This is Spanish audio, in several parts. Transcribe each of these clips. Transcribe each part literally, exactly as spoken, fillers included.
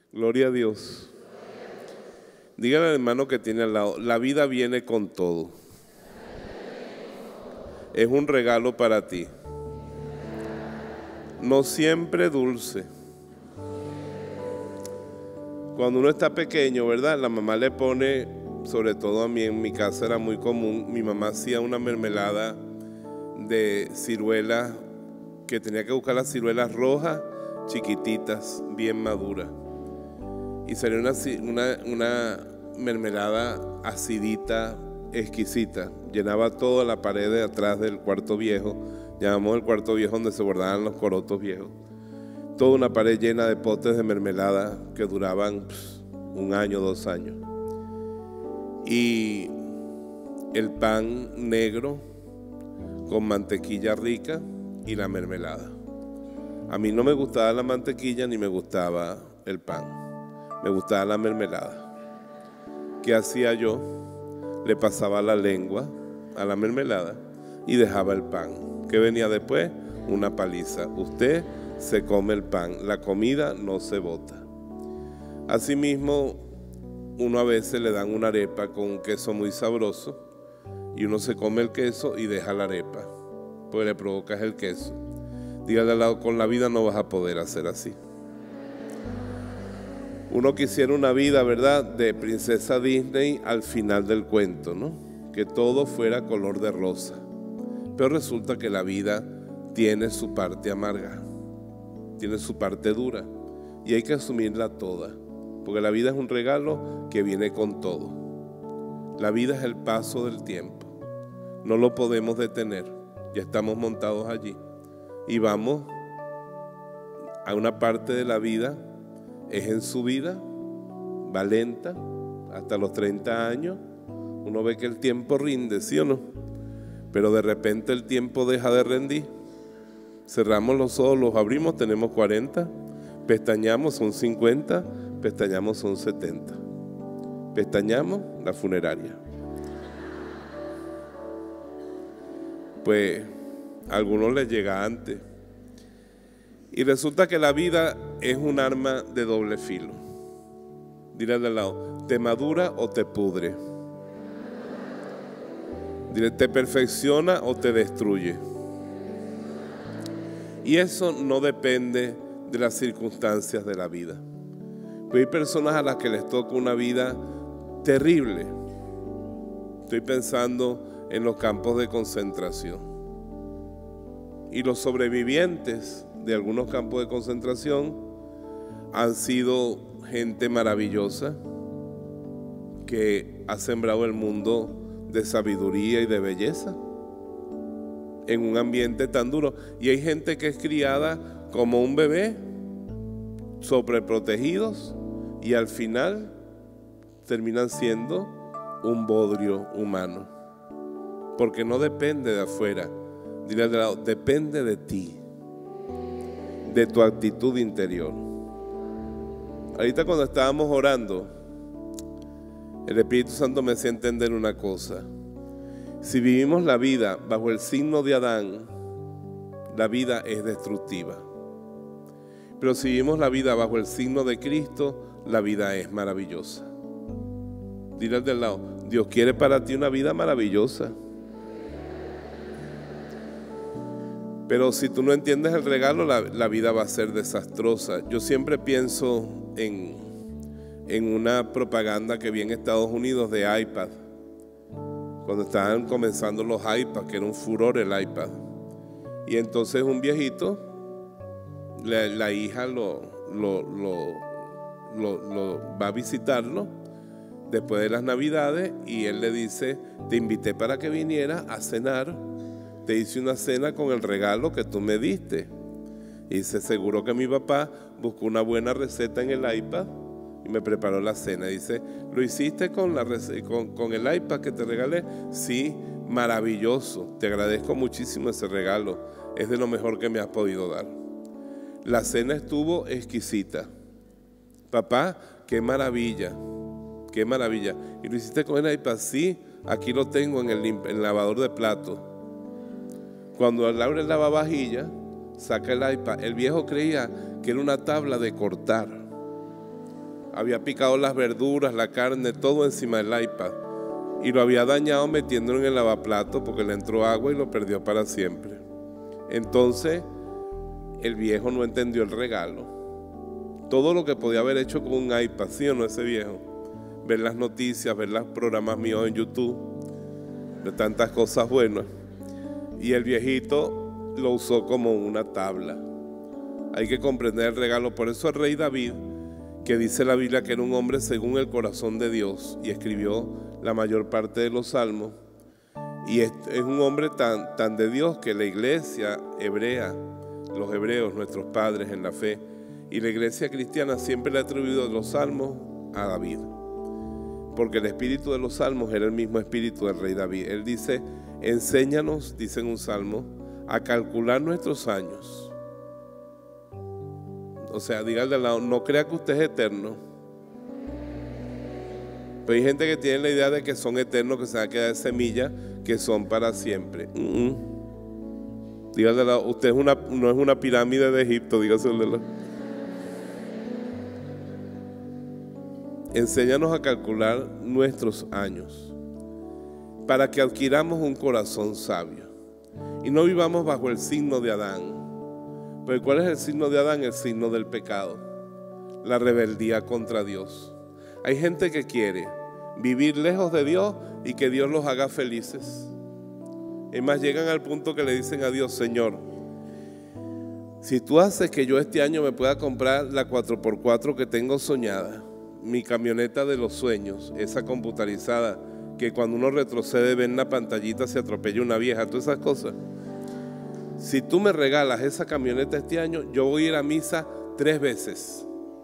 Gloria a Dios. Dígale al hermano que tiene al lado, la vida viene con todo. Es un regalo para ti. No siempre dulce. Cuando uno está pequeño, ¿verdad? La mamá le pone, sobre todo a mí en mi casa era muy común, mi mamá hacía una mermelada de ciruelas, que tenía que buscar las ciruelas rojas, chiquititas, bien maduras. Y salió una, una, una mermelada acidita, exquisita. Llenaba toda la pared de atrás del cuarto viejo. Llamamos el cuarto viejo donde se guardaban los corotos viejos. Toda una pared llena de potes de mermelada que duraban pss, un año, dos años. Y el pan negro con mantequilla rica y la mermelada. A mí no me gustaba la mantequilla ni me gustaba el pan. Me gustaba la mermelada. ¿Qué hacía yo? Le pasaba la lengua a la mermelada y dejaba el pan. ¿Qué venía después? Una paliza. Usted se come el pan, la comida no se bota. Asimismo, uno a veces le dan una arepa con un queso muy sabroso y uno se come el queso y deja la arepa, pues le provocas el queso. Dígale al lado, con la vida no vas a poder hacer así. Uno quisiera una vida, ¿verdad?, de princesa Disney al final del cuento, ¿no? Que todo fuera color de rosa. Pero resulta que la vida tiene su parte amarga, tiene su parte dura y hay que asumirla toda, porque la vida es un regalo que viene con todo. La vida es el paso del tiempo, no lo podemos detener, ya estamos montados allí y vamos a una parte de la vida. Es en su vida, va lenta, hasta los treinta años, uno ve que el tiempo rinde, ¿sí o no? Pero de repente el tiempo deja de rendir, cerramos los ojos, los abrimos, tenemos cuarenta, pestañamos, son cincuenta, pestañamos, son setenta, pestañamos, la funeraria. Pues a algunos les llega antes. Y resulta que la vida es un arma de doble filo. Dile de al lado, ¿te madura o te pudre? Dile, ¿te perfecciona o te destruye? Y eso no depende de las circunstancias de la vida. Pero hay personas a las que les toca una vida terrible. Estoy pensando en los campos de concentración. Y los sobrevivientes de algunos campos de concentración han sido gente maravillosa que ha sembrado el mundo de sabiduría y de belleza en un ambiente tan duro. Y hay gente que es criada como un bebé, sobreprotegidos, y al final terminan siendo un bodrio humano, porque no depende de afuera. Dile al lado, depende de ti, de tu actitud interior. Ahorita cuando estábamos orando, el Espíritu Santo me hacía entender una cosa. Si vivimos la vida bajo el signo de Adán, la vida es destructiva. Pero si vivimos la vida bajo el signo de Cristo, la vida es maravillosa. Dile al del lado, Dios quiere para ti una vida maravillosa. Pero si tú no entiendes el regalo, la, la vida va a ser desastrosa. Yo siempre pienso en, en una propaganda que vi en Estados Unidos de iPad. Cuando estaban comenzando los iPads, que era un furor el iPad. Y entonces un viejito, la, la hija lo, lo, lo, lo, lo va a visitarlo después de las Navidades y él le dice, te invité para que vinieras a cenar. Te hice una cena con el regalo que tú me diste. Y dice, seguro que mi papá buscó una buena receta en el iPad y me preparó la cena. Dice, ¿lo hiciste con, la con, con el iPad que te regalé? Sí, maravilloso. Te agradezco muchísimo ese regalo. Es de lo mejor que me has podido dar. La cena estuvo exquisita. Papá, qué maravilla. Qué maravilla. ¿Y lo hiciste con el iPad? Sí, aquí lo tengo en el, en el lavador de platos. Cuando abre el lavavajilla, saca el iPad. El viejo creía que era una tabla de cortar. había picado las verduras, la carne, todo encima del iPad. Y lo había dañado metiéndolo en el lavaplato porque le entró agua y lo perdió para siempre. Entonces, el viejo no entendió el regalo. Todo lo que podía haber hecho con un iPad, ¿sí o no ese viejo? Ver las noticias, ver los programas míos en YouTube, de tantas cosas buenas. Y el viejito lo usó como una tabla. Hay que comprender el regalo. Por eso el rey David, que dice la Biblia que era un hombre según el corazón de Dios y escribió la mayor parte de los salmos, y es, es un hombre tan, tan de Dios que la iglesia hebrea, los hebreos, nuestros padres en la fe, y la iglesia cristiana siempre le ha atribuido los salmos a David, porque el espíritu de los salmos era el mismo espíritu del rey David. Él dice: enséñanos, dice en un salmo, a calcular nuestros años. O sea, dígale al lado, no crea que usted es eterno. Pero hay gente que tiene la idea de que son eternos, que se van a quedar semillas, que son para siempre. Uh-uh. Dígale al lado, usted es una, no es una pirámide de Egipto, dígase al lado. Enséñanos a calcular nuestros años, para que adquiramos un corazón sabio y no vivamos bajo el signo de Adán. Pero ¿cuál es el signo de Adán? El signo del pecado, la rebeldía contra Dios. Hay gente que quiere vivir lejos de Dios y que Dios los haga felices. Es más, llegan al punto que le dicen a Dios: Señor, si tú haces que yo este año me pueda comprar la cuatro por cuatro que tengo soñada, mi camioneta de los sueños, esa computarizada, que cuando uno retrocede ve en la pantallita se atropella una vieja, todas esas cosas. Si tú me regalas esa camioneta este año, yo voy a ir a misa tres veces.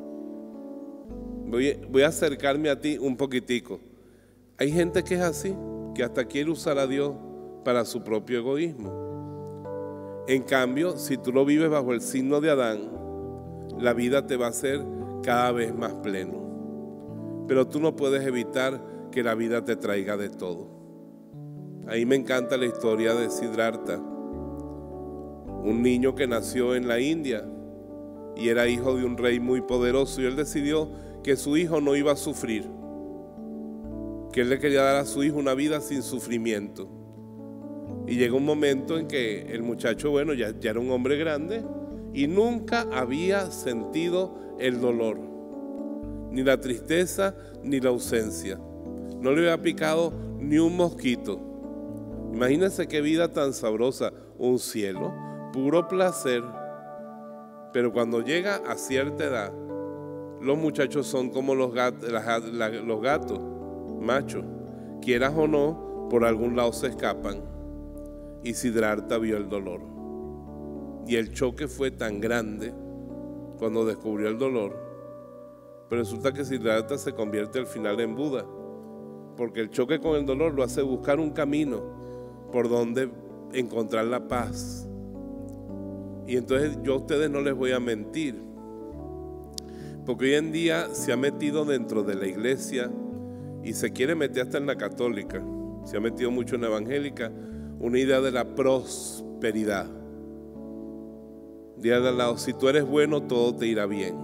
Voy, voy a acercarme a ti un poquitico. Hay gente que es así, que hasta quiere usar a Dios para su propio egoísmo. En cambio, si tú lo vives bajo el signo de Adán, la vida te va a hacer cada vez más pleno. Pero tú no puedes evitar que la vida te traiga de todo. Ahí me encanta la historia de Siddhartha, un niño que nació en la India y era hijo de un rey muy poderoso, y él decidió que su hijo no iba a sufrir, que él le quería dar a su hijo una vida sin sufrimiento. Y llegó un momento en que el muchacho, bueno, ya, ya era un hombre grande y nunca había sentido el dolor, ni la tristeza, ni la ausencia. No le había picado ni un mosquito. Imagínense qué vida tan sabrosa, un cielo, puro placer. Pero cuando llega a cierta edad, los muchachos son como los gatos, los gatos machos, quieras o no, por algún lado se escapan. Y Siddhartha vio el dolor, y el choque fue tan grande cuando descubrió el dolor. Pero resulta que Siddhartha se convierte al final en Buda, porque el choque con el dolor lo hace buscar un camino por donde encontrar la paz. Y entonces yo a ustedes no les voy a mentir, porque hoy en día se ha metido dentro de la iglesia y se quiere meter hasta en la católica, se ha metido mucho en la evangélica, una idea de la prosperidad. Dígale al lado, si tú eres bueno, todo te irá bien.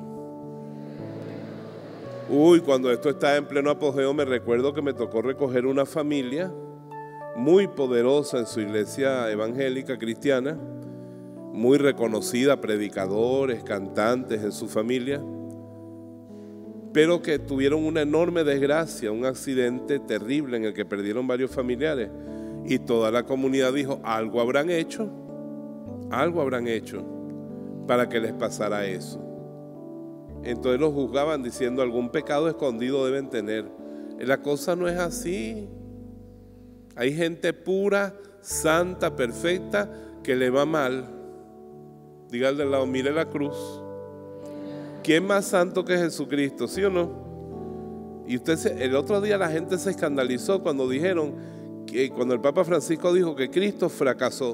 Uy, cuando esto estaba en pleno apogeo, me recuerdo que me tocó recoger una familia muy poderosa en su iglesia evangélica cristiana, muy reconocida, predicadores, cantantes en su familia, pero que tuvieron una enorme desgracia, un accidente terrible en el que perdieron varios familiares. Y toda la comunidad dijo, algo habrán hecho, algo habrán hecho para que les pasara eso. Entonces los juzgaban diciendo, algún pecado escondido deben tener. La cosa no es así. Hay gente pura, santa, perfecta, que le va mal. Dígale del lado, mire la cruz. ¿Quién más santo que Jesucristo? ¿Sí o no? Y usted se, el otro día la gente se escandalizó cuando dijeron que cuando el Papa Francisco dijo que Cristo fracasó,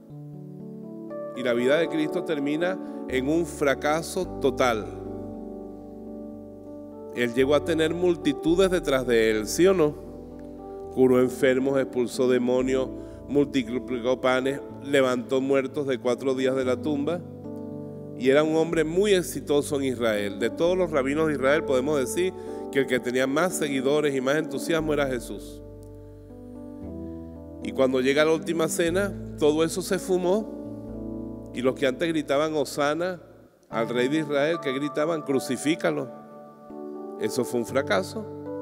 y la vida de Cristo termina en un fracaso total. Él llegó a tener multitudes detrás de él, ¿sí o no? Curó enfermos, expulsó demonios, multiplicó panes, levantó muertos de cuatro días de la tumba. y era un hombre muy exitoso en Israel. De todos los rabinos de Israel podemos decir que el que tenía más seguidores y más entusiasmo era Jesús. Y cuando llega la última cena, todo eso se fumó, y los que antes gritaban Hosana al rey de Israel, que gritaban crucifícalo, eso fue un fracaso.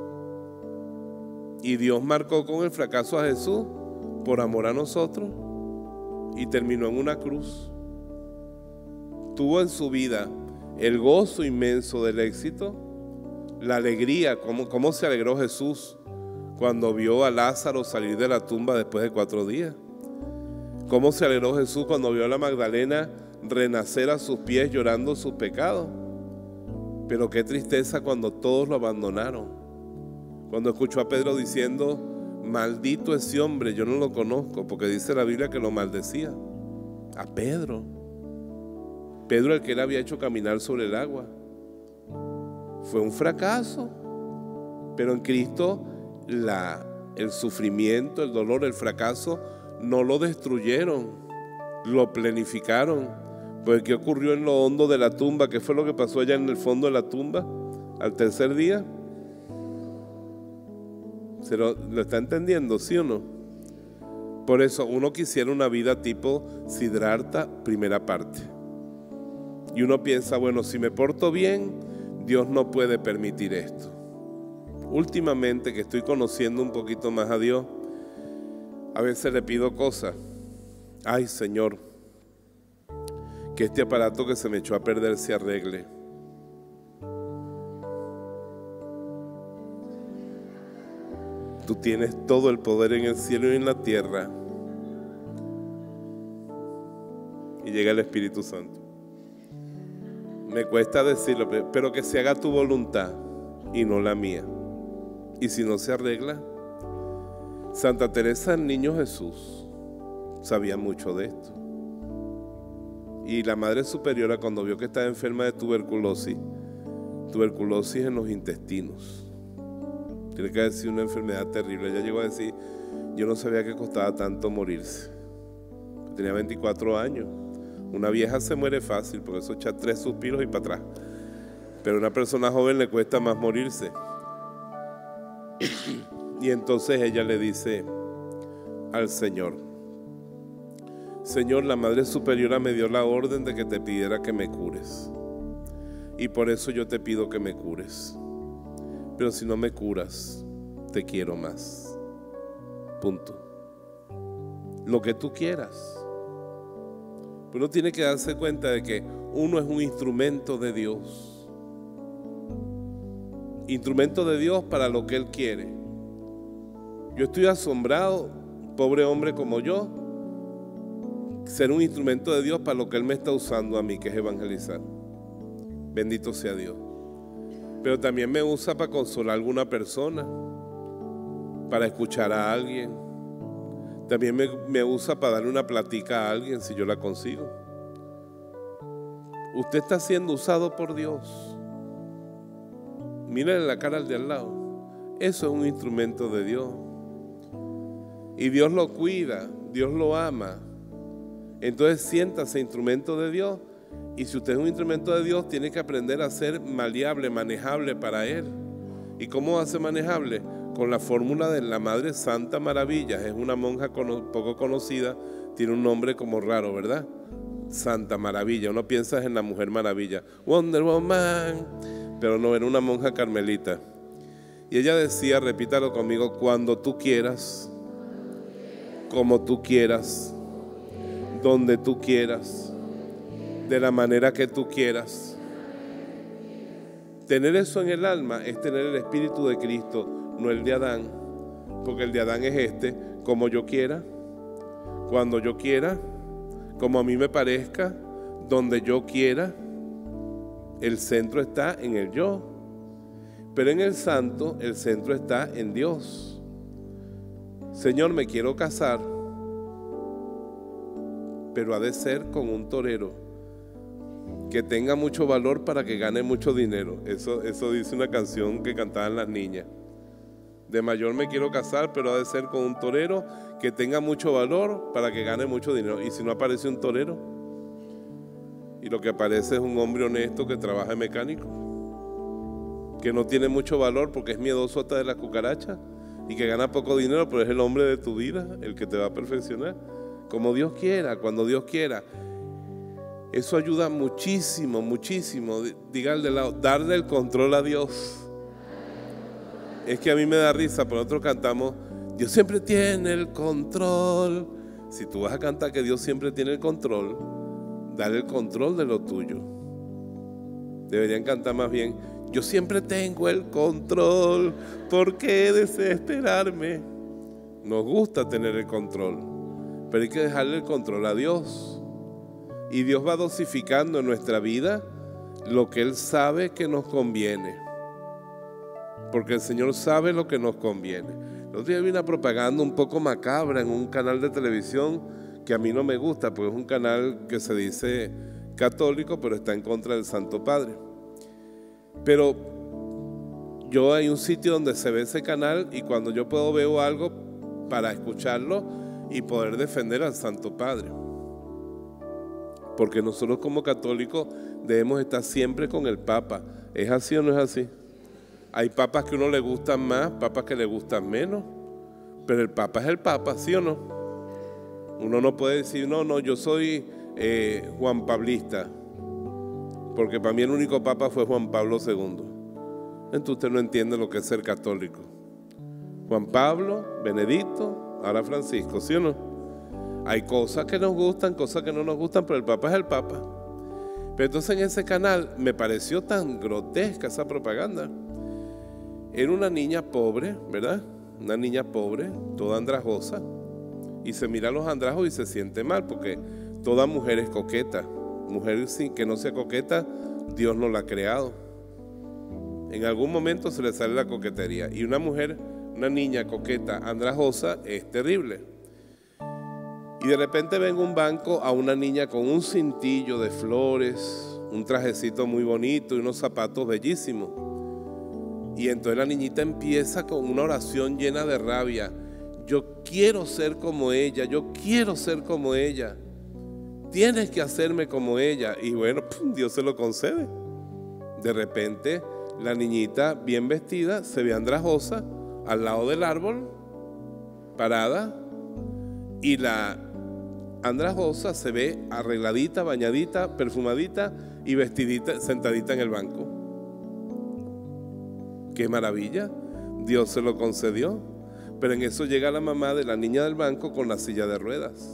Y Dios marcó con el fracaso a Jesús por amor a nosotros, y terminó en una cruz. Tuvo en su vida el gozo inmenso del éxito, la alegría, cómo, cómo se alegró Jesús cuando vio a Lázaro salir de la tumba después de cuatro días. Cómo se alegró Jesús cuando vio a la Magdalena renacer a sus pies llorando sus pecados. Pero qué tristeza cuando todos lo abandonaron. Cuando escuchó a Pedro diciendo, maldito ese hombre, yo no lo conozco, porque dice la Biblia que lo maldecía. A Pedro. Pedro, el que él había hecho caminar sobre el agua. Fue un fracaso. Pero en Cristo la, el sufrimiento, el dolor, el fracaso no lo destruyeron, lo planificaron. Pues ¿qué ocurrió en lo hondo de la tumba? ¿Qué fue lo que pasó allá en el fondo de la tumba al tercer día? ¿Se lo, lo está entendiendo, sí o no? Por eso uno quisiera una vida tipo Siddhartha, primera parte. Y uno piensa, bueno, si me porto bien, Dios no puede permitir esto. Últimamente que estoy conociendo un poquito más a Dios, a veces le pido cosas. Ay, Señor, que este aparato que se me echó a perder se arregle. Tú tienes todo el poder en el cielo y en la tierra. Y llega el Espíritu Santo. Me cuesta decirlo, pero que se haga tu voluntad y no la mía. Y si no se arregla, Santa Teresa, el Niño Jesús, sabía mucho de esto. Y la Madre Superiora, cuando vio que estaba enferma de tuberculosis, tuberculosis en los intestinos, tiene que decir una enfermedad terrible. Ella llegó a decir, yo no sabía que costaba tanto morirse. Tenía veinticuatro años. Una vieja se muere fácil, porque eso echa tres suspiros y para atrás. Pero a una persona joven le cuesta más morirse. Y entonces ella le dice al Señor, Señor, la Madre Superiora me dio la orden de que te pidiera que me cures. Y por eso yo te pido que me cures. Pero si no me curas, te quiero más. Punto. Lo que tú quieras. Uno tiene que darse cuenta de que uno es un instrumento de Dios. Instrumento de Dios para lo que Él quiere. Yo estoy asombrado, pobre hombre como yo, ser un instrumento de Dios para lo que Él me está usando a mí, que es evangelizar. Bendito sea Dios. Pero también me usa para consolar a alguna persona, para escuchar a alguien. También me, me usa para darle una platica a alguien si yo la consigo. Usted está siendo usado por Dios. Mírale la cara al de al lado. Eso es un instrumento de Dios. Y Dios lo cuida, Dios lo ama. Entonces siéntase instrumento de Dios. Y si usted es un instrumento de Dios, tiene que aprender a ser maleable, manejable para Él. ¿Y cómo va a ser manejable? Con la fórmula de la Madre Santa Maravillas. Es una monja poco conocida, tiene un nombre como raro, ¿verdad? Santa Maravilla. Uno piensa en la Mujer Maravilla, Wonder Woman, pero no, era una monja carmelita. Y ella decía, repítalo conmigo, cuando tú quieras, como tú quieras, donde tú quieras, de la manera que tú quieras. Tener eso en el alma es tener el Espíritu de Cristo, no el de Adán, porque el de Adán es este, como yo quiera, cuando yo quiera, como a mí me parezca, donde yo quiera. El centro está en el yo, pero en el santo el centro está en Dios. Señor, me quiero casar, pero ha de ser con un torero que tenga mucho valor para que gane mucho dinero. Eso, eso dice una canción que cantaban las niñas. De mayor me quiero casar, pero ha de ser con un torero que tenga mucho valor para que gane mucho dinero. ¿Y si no aparece un torero? y lo que aparece es un hombre honesto que trabaja de mecánico, que no tiene mucho valor porque es miedoso hasta de las cucarachas y que gana poco dinero, pero es el hombre de tu vida, el que te va a perfeccionar, como Dios quiera, cuando Dios quiera. Eso ayuda muchísimo, muchísimo. Dígale de lado, darle el control a Dios. Es que a mí me da risa, pero nosotros cantamos, Dios siempre tiene el control. Si tú vas a cantar que Dios siempre tiene el control, dale el control de lo tuyo. Deberían cantar más bien, yo siempre tengo el control, ¿por qué desesperarme? Nos gusta tener el control, pero hay que dejarle el control a Dios. Y Dios va dosificando en nuestra vida lo que Él sabe que nos conviene, porque el Señor sabe lo que nos conviene. El otro día vi una propaganda un poco macabra en un canal de televisión que a mí no me gusta, porque es un canal que se dice católico, pero está en contra del Santo Padre. Pero yo hay un sitio donde se ve ese canal y cuando yo puedo veo algo para escucharlo y poder defender al Santo Padre. Porque nosotros como católicos debemos estar siempre con el Papa. ¿Es así o no es así? Hay papas que a uno le gustan más, papas que le gustan menos, pero el Papa es el Papa, ¿sí o no? Uno no puede decir, no, no, yo soy eh, Juan Pablista, porque para mí el único Papa fue Juan Pablo segundo. Entonces usted no entiende lo que es ser católico. Juan Pablo, Benedicto, ahora Francisco, ¿sí o no? Hay cosas que nos gustan, cosas que no nos gustan, pero el Papa es el Papa. Pero entonces en ese canal me pareció tan grotesca esa propaganda. Era una niña pobre, ¿verdad? Una niña pobre, toda andrajosa, y se mira a los andrajos y se siente mal, porque toda mujer es coqueta. Mujer sin que no sea coqueta, Dios no la ha creado. En algún momento se le sale la coquetería, y una mujer, una niña coqueta, andrajosa, es terrible. Y de repente ven un banco a una niña con un cintillo de flores, un trajecito muy bonito y unos zapatos bellísimos. Y entonces la niñita empieza con una oración llena de rabia. Yo quiero ser como ella, yo quiero ser como ella. Tienes que hacerme como ella. Y bueno, pum, Dios se lo concede. De repente la niñita bien vestida se ve andrajosa al lado del árbol, parada, y la andrajosa se ve arregladita, bañadita, perfumadita y vestidita, sentadita en el banco. ¡Qué maravilla! Dios se lo concedió. Pero en eso llega la mamá de la niña del banco con la silla de ruedas,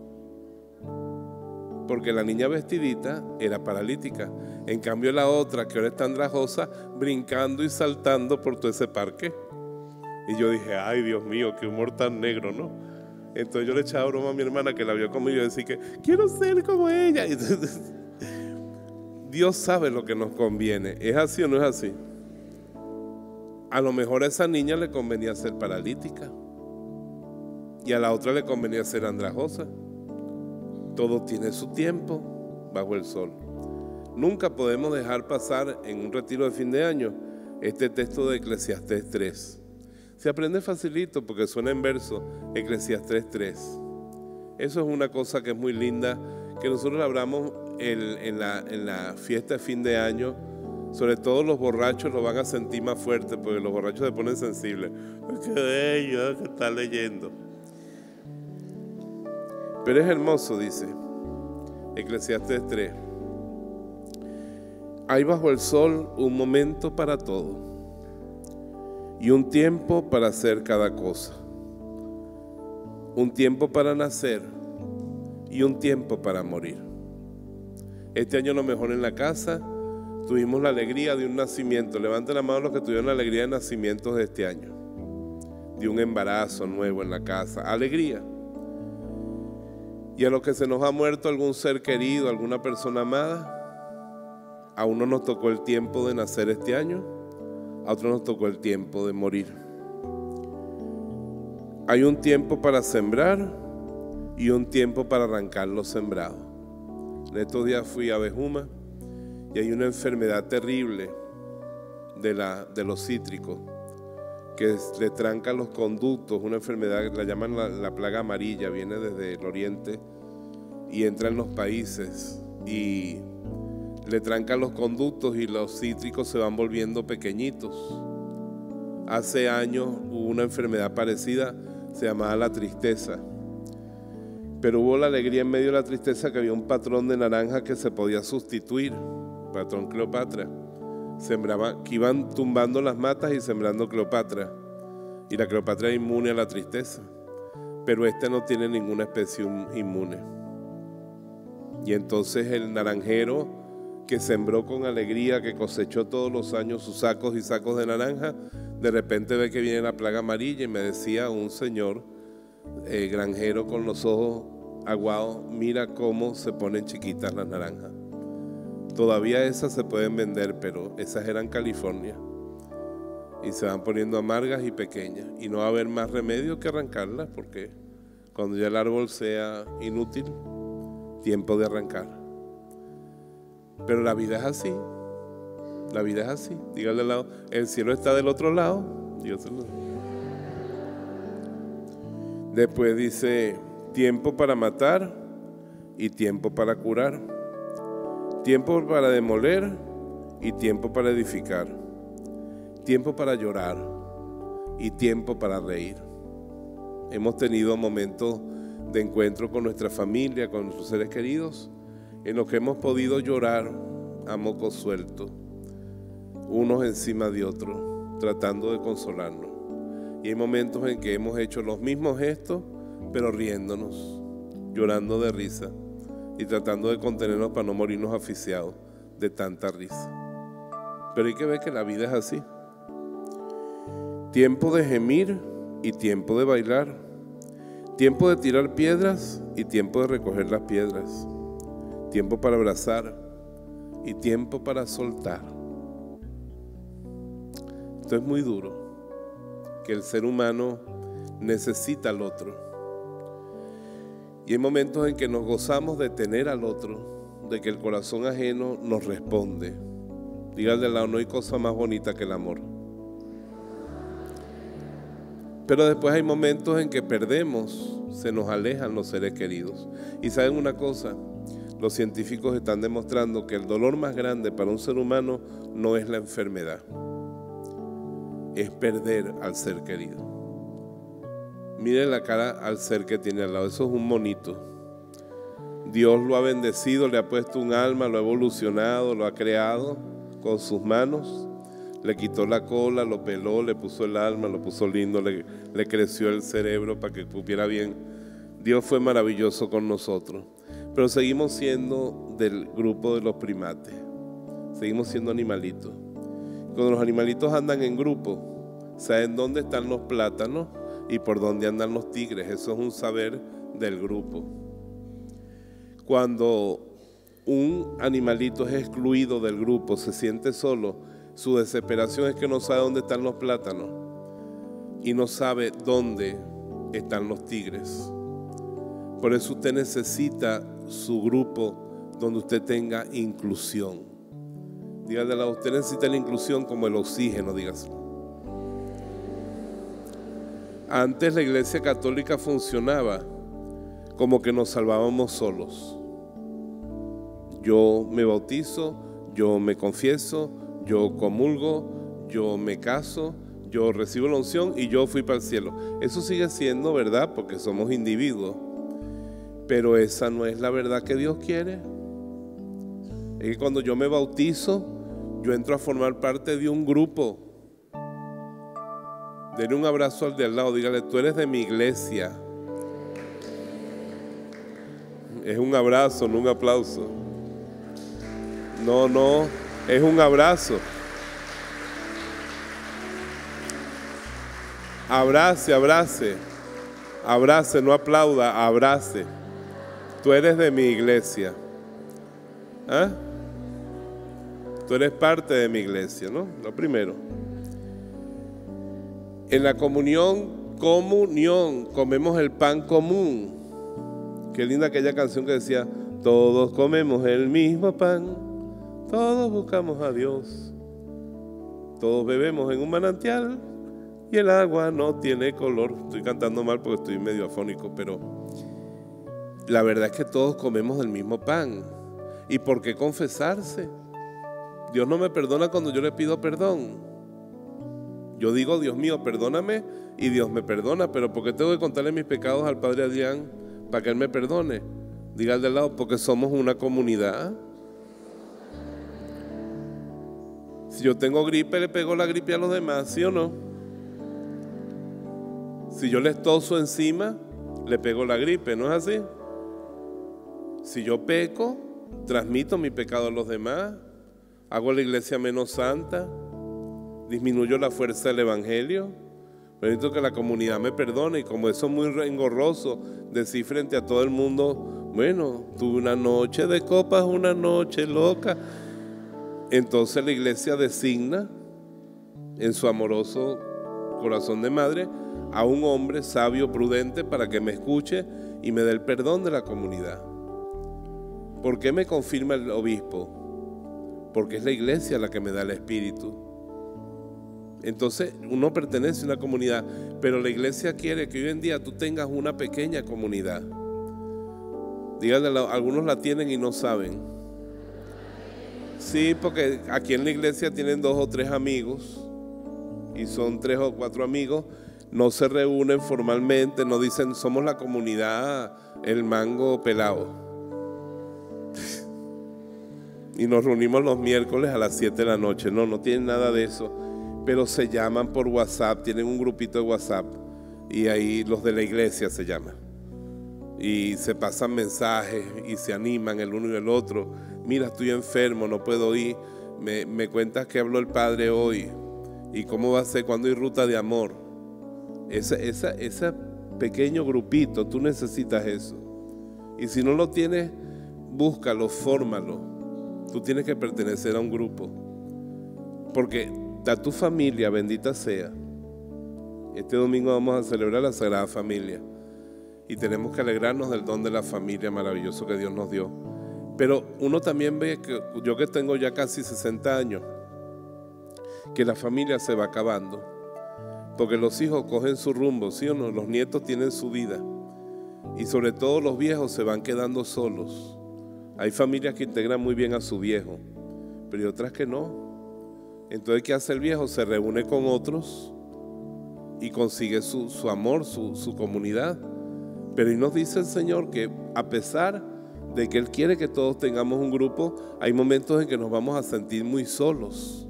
porque la niña vestidita era paralítica. En cambio la otra, que ahora está andrajosa, brincando y saltando por todo ese parque. Y yo dije, ay Dios mío, qué humor tan negro, ¿no? Entonces yo le echaba broma a mi hermana que la vio conmigo y yo decía que quiero ser como ella. Entonces, Dios sabe lo que nos conviene. ¿Es así o no es así? A lo mejor a esa niña le convenía ser paralítica y a la otra le convenía ser andrajosa. Todo tiene su tiempo bajo el sol. Nunca podemos dejar pasar en un retiro de fin de año este texto de Eclesiastés tres. Se aprende facilito porque suena en verso, Eclesiastés tres. Eso es una cosa que es muy linda, que nosotros hablamos el, en, la, en la fiesta de fin de año. Sobre todo los borrachos lo van a sentir más fuerte, porque los borrachos se ponen sensibles. ¡Qué bello que está leyendo! Pero es hermoso, dice Eclesiastés tres. Hay bajo el sol un momento para todo y un tiempo para hacer cada cosa. Un tiempo para nacer y un tiempo para morir. Este año, lo mejor en la casa, tuvimos la alegría de un nacimiento. Levanten la mano los que tuvieron la alegría de nacimientos de este año, de un embarazo nuevo en la casa. Alegría. Y a los que se nos ha muerto algún ser querido, alguna persona amada, a uno nos tocó el tiempo de nacer este año, a otro nos tocó el tiempo de morir. Hay un tiempo para sembrar y un tiempo para arrancar lo sembrado. En estos días fui a Bejuma y hay una enfermedad terrible de, la, de los cítricos que le tranca los conductos, una enfermedad, la llaman la, la plaga amarilla, viene desde el oriente y entra en los países y le trancan los conductos y los cítricos se van volviendo pequeñitos. Hace años hubo una enfermedad parecida, se llamaba la tristeza. Pero hubo la alegría en medio de la tristeza, que había un patrón de naranja que se podía sustituir, patrón Cleopatra. Sembraba, que iban tumbando las matas y sembrando Cleopatra. Y la Cleopatra es inmune a la tristeza, pero este no tiene ninguna especie inmune. Y entonces el naranjero que sembró con alegría, que cosechó todos los años sus sacos y sacos de naranja, de repente ve que viene la plaga amarilla. Y me decía un señor eh, granjero con los ojos aguados: mira cómo se ponen chiquitas las naranjas. Todavía esas se pueden vender, pero esas eran California. Y se van poniendo amargas y pequeñas. Y no va a haber más remedio que arrancarlas, porque cuando ya el árbol sea inútil, tiempo de arrancar. Pero la vida es así. La vida es así. Dígale al lado: el cielo está del otro lado. Dígaselo. Después dice: tiempo para matar y tiempo para curar. Tiempo para demoler y tiempo para edificar. Tiempo para llorar y tiempo para reír. Hemos tenido momentos de encuentro con nuestra familia, con nuestros seres queridos, en los que hemos podido llorar a moco suelto, unos encima de otros, tratando de consolarnos. Y hay momentos en que hemos hecho los mismos gestos, pero riéndonos, llorando de risa y tratando de contenernos para no morirnos asfixiados de tanta risa. Pero hay que ver que la vida es así. Tiempo de gemir y tiempo de bailar. Tiempo de tirar piedras y tiempo de recoger las piedras. Tiempo para abrazar y tiempo para soltar. Esto es muy duro, que el ser humano necesita al otro. Y hay momentos en que nos gozamos de tener al otro, de que el corazón ajeno nos responde. Dígale al lado: no hay cosa más bonita que el amor. Pero después hay momentos en que perdemos, se nos alejan los seres queridos. Y saben una cosa, los científicos están demostrando que el dolor más grande para un ser humano no es la enfermedad, es perder al ser querido. Mire la cara al ser que tiene al lado, eso es un monito. Dios lo ha bendecido, le ha puesto un alma, lo ha evolucionado, lo ha creado con sus manos. Le quitó la cola, lo peló, le puso el alma, lo puso lindo, le, le creció el cerebro para que cupiera bien. Dios fue maravilloso con nosotros. Pero seguimos siendo del grupo de los primates. Seguimos siendo animalitos. Cuando los animalitos andan en grupo, saben dónde están los plátanos y por dónde andan los tigres. Eso es un saber del grupo. Cuando un animalito es excluido del grupo, se siente solo, su desesperación es que no sabe dónde están los plátanos y no sabe dónde están los tigres. Por eso usted necesita su grupo donde usted tenga inclusión. Dígale a la, usted necesita la inclusión como el oxígeno, dígaselo. Antes la Iglesia Católica funcionaba como que nos salvábamos solos. Yo me bautizo, yo me confieso, yo comulgo, yo me caso, yo recibo la unción y yo fui para el cielo. Eso sigue siendo verdad porque somos individuos, pero esa no es la verdad que Dios quiere. Es que cuando yo me bautizo, yo entro a formar parte de un grupo. Denle un abrazo al de al lado, dígale: tú eres de mi iglesia. Es un abrazo, no un aplauso. No, no. Es un abrazo. Abrace, abrace. Abrace, no aplauda, abrace. Tú eres de mi iglesia. ¿Ah? Tú eres parte de mi iglesia, ¿no? Lo primero. En la comunión, comunión, comemos el pan común. Qué linda aquella canción que decía: todos comemos el mismo pan. Todos buscamos a Dios, todos bebemos en un manantial y el agua no tiene color. Estoy cantando mal porque estoy medio afónico, pero la verdad es que todos comemos el mismo pan. ¿Y por qué confesarse? Dios no me perdona cuando yo le pido perdón. Yo digo, Dios mío, perdóname, y Dios me perdona. Pero ¿por qué tengo que contarle mis pecados al Padre Adrián para que Él me perdone? Diga al de lado, porque somos una comunidad. Si yo tengo gripe, le pego la gripe a los demás, ¿sí o no? Si yo les toso encima, le pego la gripe, ¿no es así? Si yo peco, transmito mi pecado a los demás, hago la iglesia menos santa, disminuyo la fuerza del evangelio. Necesito que la comunidad me perdone, y como eso es muy engorroso, decir frente a todo el mundo, bueno, tuve una noche de copas, una noche loca. Entonces la iglesia designa en su amoroso corazón de madre a un hombre sabio, prudente, para que me escuche y me dé el perdón de la comunidad. ¿Por qué me confirma el obispo? Porque es la iglesia la que me da el Espíritu. Entonces uno pertenece a una comunidad, pero la iglesia quiere que hoy en día tú tengas una pequeña comunidad. Díganle, algunos la tienen y no saben. Sí, porque aquí en la iglesia tienen dos o tres amigos, y son tres o cuatro amigos, no se reúnen formalmente, no dicen somos la comunidad El Mango Pelado. Y nos reunimos los miércoles a las siete de la noche. No, no tienen nada de eso. Pero se llaman por WhatsApp, tienen un grupito de WhatsApp, y ahí los de la iglesia se llaman. Y se pasan mensajes y se animan el uno y el otro. Mira, estoy enfermo, no puedo ir. Me, me cuentas que habló el Padre hoy. ¿Y cómo va a ser cuando hay ruta de amor? Ese, esa, ese pequeño grupito, tú necesitas eso. Y si no lo tienes, búscalo, fórmalo. Tú tienes que pertenecer a un grupo. Porque a tu familia, bendita sea. Este domingo vamos a celebrar la Sagrada Familia. Y tenemos que alegrarnos del don de la familia maravilloso que Dios nos dio. Pero uno también ve que yo, que tengo ya casi sesenta años, que la familia se va acabando. Porque los hijos cogen su rumbo, ¿sí o no? Los nietos tienen su vida. Y sobre todo los viejos se van quedando solos. Hay familias que integran muy bien a su viejo, pero hay otras que no. Entonces, ¿qué hace el viejo? Se reúne con otros y consigue su, su amor, su, su comunidad. Pero y nos dice el Señor que a pesar de que Él quiere que todos tengamos un grupo, hay momentos en que nos vamos a sentir muy solos.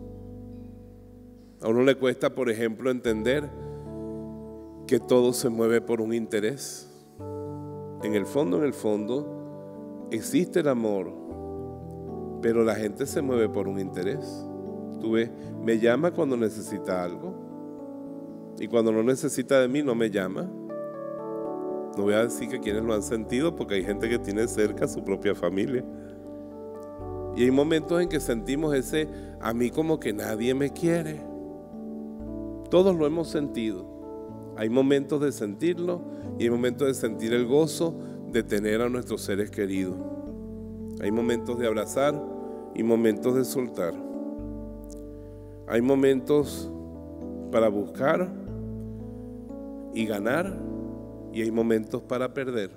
A uno le cuesta, por ejemplo, entender que todo se mueve por un interés. En el fondo, en el fondo, existe el amor, pero la gente se mueve por un interés. Tú ves, me llama cuando necesita algo, y cuando no necesita de mí no me llama. No voy a decir que quienes lo han sentido, porque hay gente que tiene cerca a su propia familia. Y hay momentos en que sentimos ese, a mí como que nadie me quiere. Todos lo hemos sentido. Hay momentos de sentirlo y hay momentos de sentir el gozo de tener a nuestros seres queridos. Hay momentos de abrazar y momentos de soltar. Hay momentos para buscar y ganar, y hay momentos para perder.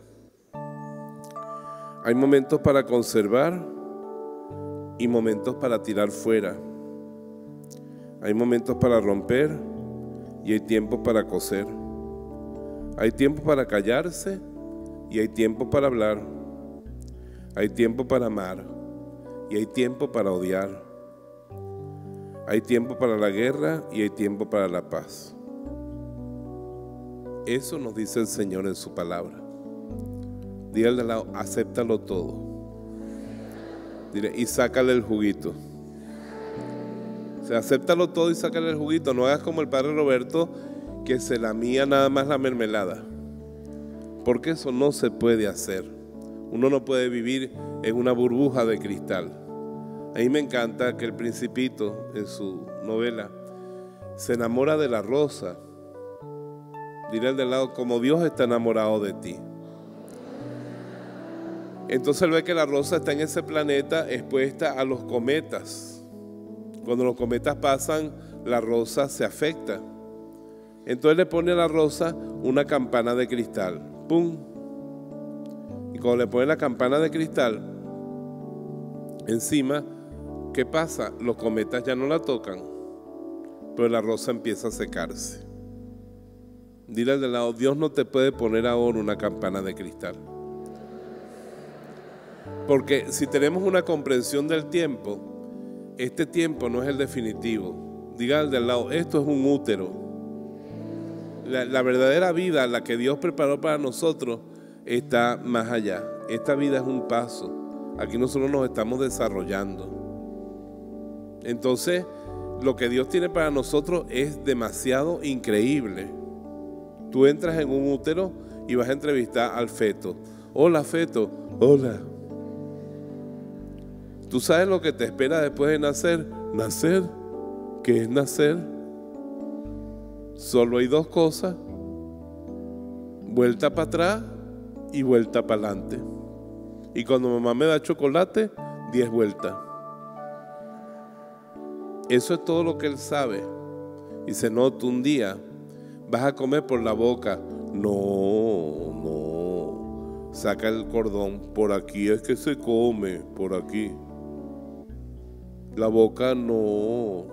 Hay momentos para conservar y momentos para tirar fuera. Hay momentos para romper y hay tiempo para coser. Hay tiempo para callarse y hay tiempo para hablar. Hay tiempo para amar y hay tiempo para odiar. Hay tiempo para la guerra y hay tiempo para la paz. Eso nos dice el Señor en su palabra. Dígale al lado, acéptalo todo. Dile, y sácale el juguito. O sea, acéptalo todo y sácale el juguito. No hagas como el padre Roberto, que se lamía nada más la mermelada. Porque eso no se puede hacer. Uno no puede vivir en una burbuja de cristal. A mí me encanta que el Principito, en su novela, se enamora de la rosa. Diré al de lado, como Dios está enamorado de ti. Entonces él ve que la rosa está en ese planeta expuesta a los cometas. Cuando los cometas pasan, la rosa se afecta. Entonces le pone a la rosa una campana de cristal. ¡Pum! Y cuando le pone la campana de cristal, encima, ¿qué pasa? Los cometas ya no la tocan, pero la rosa empieza a secarse. Dile al de lado, Dios no te puede poner ahora una campana de cristal. Porque si tenemos una comprensión del tiempo, este tiempo no es el definitivo. Diga al de al lado, esto es un útero. La, la verdadera vida, la que Dios preparó para nosotros, está más allá. Esta vida es un paso. Aquí nosotros nos estamos desarrollando. Entonces, lo que Dios tiene para nosotros es demasiado increíble. Tú entras en un útero y vas a entrevistar al feto. Hola, feto. Hola. ¿Tú sabes lo que te espera después de nacer? ¿Nacer? ¿Qué es nacer? Solo hay dos cosas: vuelta para atrás y vuelta para adelante. Y cuando mamá me da chocolate, diez vueltas. Eso es todo lo que él sabe. Dice, no, tú un día vas a comer por la boca. No, no. Saca el cordón. Por aquí es que se come, por aquí. La boca no.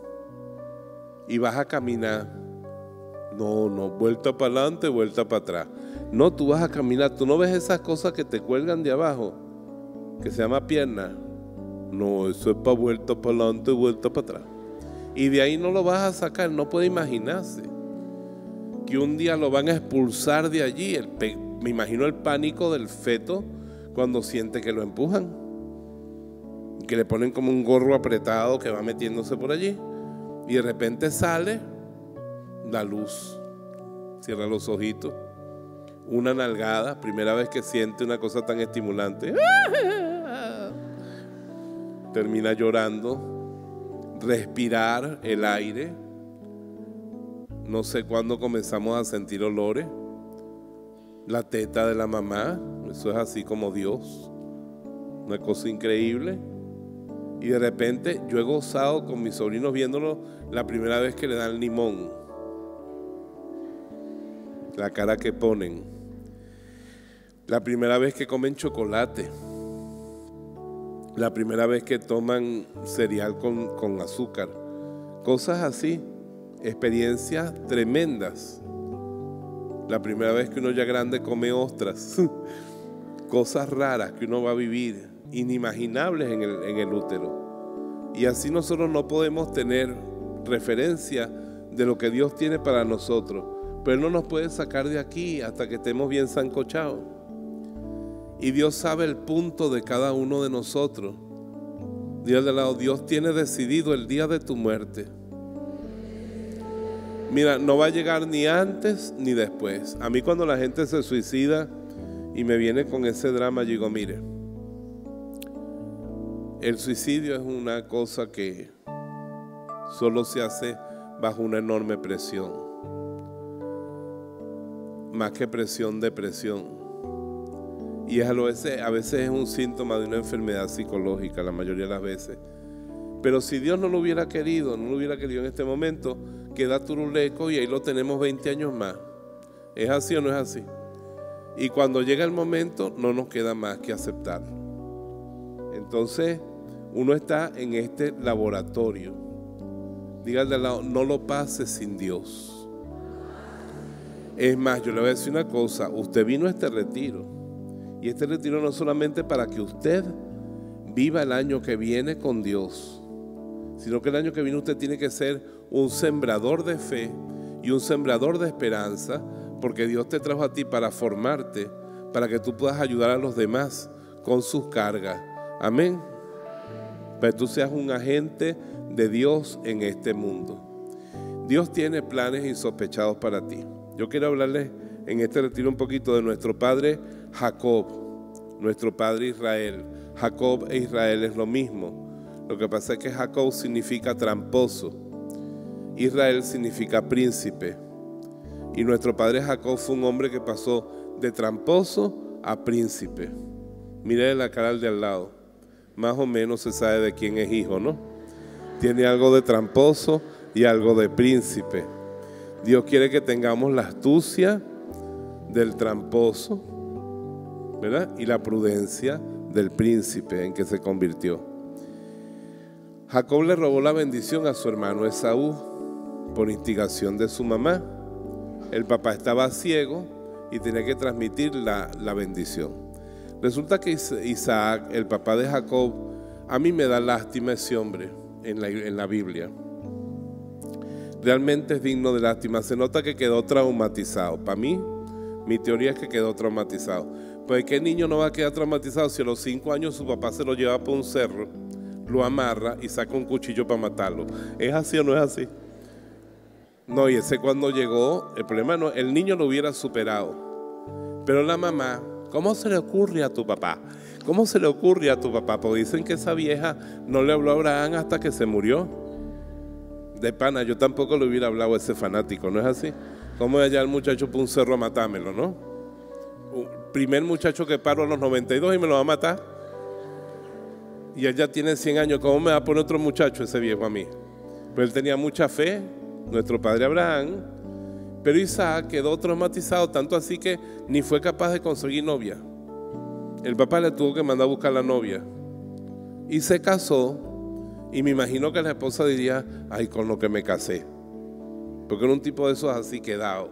Y vas a caminar. No, no, vuelta para adelante, vuelta para atrás. No, tú vas a caminar. Tú no ves esas cosas que te cuelgan de abajo, que se llama pierna. No, eso es para vuelta para adelante, vuelta para atrás. Y de ahí no lo vas a sacar. No puede imaginarse que un día lo van a expulsar de allí. El pe- me imagino el pánico del feto cuando siente que lo empujan, que le ponen como un gorro apretado que va metiéndose por allí, y de repente sale la luz. Cierra los ojitos, una nalgada, primera vez que siente una cosa tan estimulante. Termina llorando, respirar el aire. No sé cuándo comenzamos a sentir olores. La teta de la mamá, eso es así como Dios, una cosa increíble. Y de repente yo he gozado con mis sobrinos viéndolo la primera vez que le dan limón. La cara que ponen. La primera vez que comen chocolate. La primera vez que toman cereal con, con azúcar. Cosas así. Experiencias tremendas. La primera vez que uno ya grande come ostras. Cosas raras que uno va a vivir, inimaginables en el, en el útero. Y así nosotros no podemos tener referencia de lo que Dios tiene para nosotros. Pero Él no nos puede sacar de aquí hasta que estemos bien sancochados. Y Dios sabe el punto de cada uno de nosotros. Dios de lado, Dios tiene decidido el día de tu muerte. Mira, no va a llegar ni antes ni después. A mí cuando la gente se suicida y me viene con ese drama, yo digo, mire, el suicidio es una cosa que solo se hace bajo una enorme presión. Más que presión, depresión. Y es a, veces, a veces es un síntoma de una enfermedad psicológica, la mayoría de las veces. Pero si Dios no lo hubiera querido, no lo hubiera querido en este momento, queda turuleco y ahí lo tenemos veinte años más. ¿Es así o no es así? Y cuando llega el momento, no nos queda más que aceptarlo. Entonces, uno está en este laboratorio. Dígale al lado, no lo pase sin Dios. Es más, yo le voy a decir una cosa, usted vino a este retiro. Y este retiro no es solamente para que usted viva el año que viene con Dios, sino que el año que viene usted tiene que ser un sembrador de fe y un sembrador de esperanza, porque Dios te trajo a ti para formarte, para que tú puedas ayudar a los demás con sus cargas. Amén. Para que tú seas un agente de Dios en este mundo. Dios tiene planes insospechados para ti. Yo quiero hablarles en este retiro un poquito de nuestro padre Jacob, nuestro padre Israel. Jacob e Israel es lo mismo. Lo que pasa es que Jacob significa tramposo, Israel significa príncipe. Y nuestro padre Jacob fue un hombre que pasó de tramposo a príncipe. Mire la cara al de al lado. Más o menos se sabe de quién es hijo, ¿no? Tiene algo de tramposo y algo de príncipe. Dios quiere que tengamos la astucia del tramposo, ¿verdad? Y la prudencia del príncipe en que se convirtió. Jacob le robó la bendición a su hermano Esaú por instigación de su mamá. El papá estaba ciego y tenía que transmitir la, la bendición. Resulta que Isaac, el papá de Jacob, a mí me da lástima ese hombre en la, en la Biblia. Realmente es digno de lástima. Se nota que quedó traumatizado. Para mí, mi teoría es que quedó traumatizado. Pues ¿qué niño no va a quedar traumatizado si a los cinco años su papá se lo lleva por un cerro, lo amarra y saca un cuchillo para matarlo? ¿Es así o no es así? No, y ese cuando llegó, el problema no, el niño lo hubiera superado. Pero la mamá, ¿cómo se le ocurre a tu papá? ¿Cómo se le ocurre a tu papá? Porque dicen que esa vieja no le habló a Abraham hasta que se murió. De pana, yo tampoco le hubiera hablado a ese fanático, ¿no es así? ¿Cómo allá el muchacho por un cerro a matármelo, no? Primer muchacho que paro a los noventa y dos y me lo va a matar. Y él ya tiene cien años, ¿cómo me va a poner otro muchacho ese viejo a mí? Pero él tenía mucha fe, nuestro padre Abraham. Pero Isaac quedó traumatizado, tanto así que ni fue capaz de conseguir novia. El papá le tuvo que mandar a buscar la novia. Y se casó. Y me imagino que la esposa diría, ay, con lo que me casé. Porque era un tipo de esos así quedado.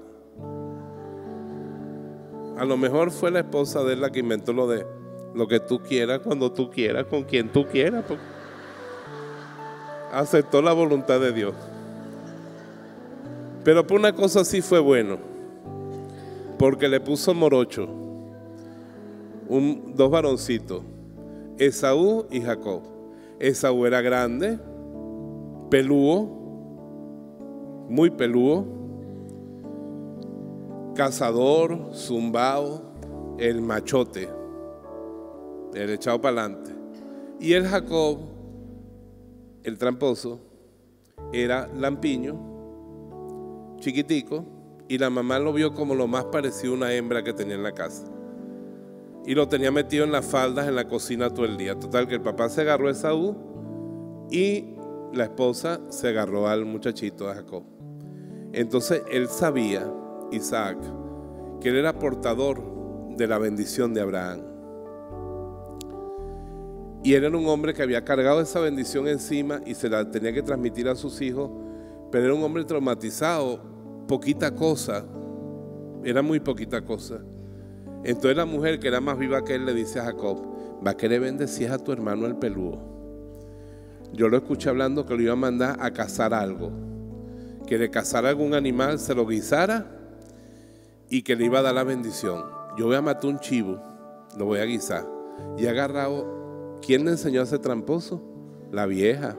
A lo mejor fue la esposa de él la que inventó lo de lo que tú quieras, cuando tú quieras, con quien tú quieras. Aceptó la voluntad de Dios. Pero por una cosa sí fue bueno, porque le puso morocho, un, dos varoncitos, Esaú y Jacob. Esaú era grande, pelúo, muy pelúo, cazador, zumbao, el machote, el echado para adelante. Y el Jacob, el tramposo, era lampiño, chiquitico, y la mamá lo vio como lo más parecido a una hembra que tenía en la casa. Y lo tenía metido en las faldas en la cocina todo el día. Total que el papá se agarró a Esaú y la esposa se agarró al muchachito de Jacob. Entonces él sabía, Isaac, que él era portador de la bendición de Abraham. Y él era un hombre que había cargado esa bendición encima y se la tenía que transmitir a sus hijos, pero era un hombre traumatizado, poquita cosa, era muy poquita cosa. Entonces la mujer, que era más viva que él, le dice a Jacob, va a querer bendecir a tu hermano el peludo. Yo lo escuché hablando que lo iba a mandar a cazar algo, que le cazara algún animal, se lo guisara y que le iba a dar la bendición. Yo voy a matar un chivo, lo voy a guisar. Y agarrado, ¿quién le enseñó a ser tramposo? La vieja.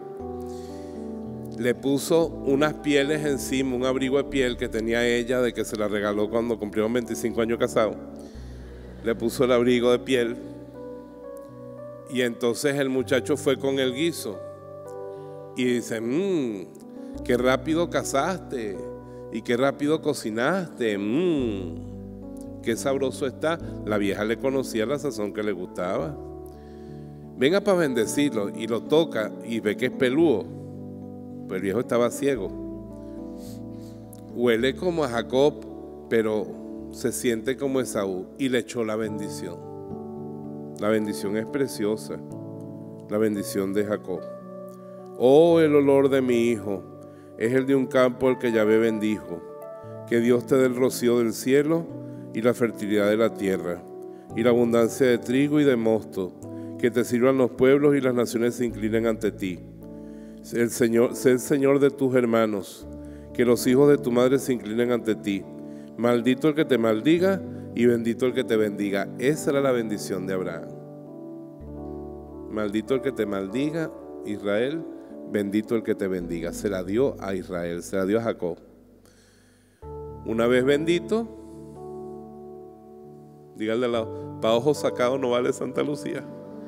Le puso unas pieles encima, un abrigo de piel que tenía ella de que se la regaló cuando cumplieron veinticinco años casados. Le puso el abrigo de piel y entonces el muchacho fue con el guiso y dice, mmm, qué rápido cazaste y qué rápido cocinaste, mmm, qué sabroso está. La vieja le conocía la sazón que le gustaba. Venga para bendecirlo, y lo toca y ve que es peludo, pero el viejo estaba ciego. Huele como a Jacob, pero se siente como Esaú, y le echó la bendición. La bendición es preciosa, la bendición de Jacob. Oh, el olor de mi hijo es el de un campo al que Yahvé bendijo. Que Dios te dé el rocío del cielo y la fertilidad de la tierra y la abundancia de trigo y de mosto. Que te sirvan los pueblos y las naciones se inclinen ante ti. El Señor, sé el Señor de tus hermanos. Que los hijos de tu madre se inclinen ante ti. Maldito el que te maldiga y bendito el que te bendiga. Esa era la bendición de Abraham. Maldito el que te maldiga, Israel, bendito el que te bendiga. Se la dio a Israel, se la dio a Jacob. Una vez bendito, dígale al lado, para ojos sacados no vale Santa Lucía.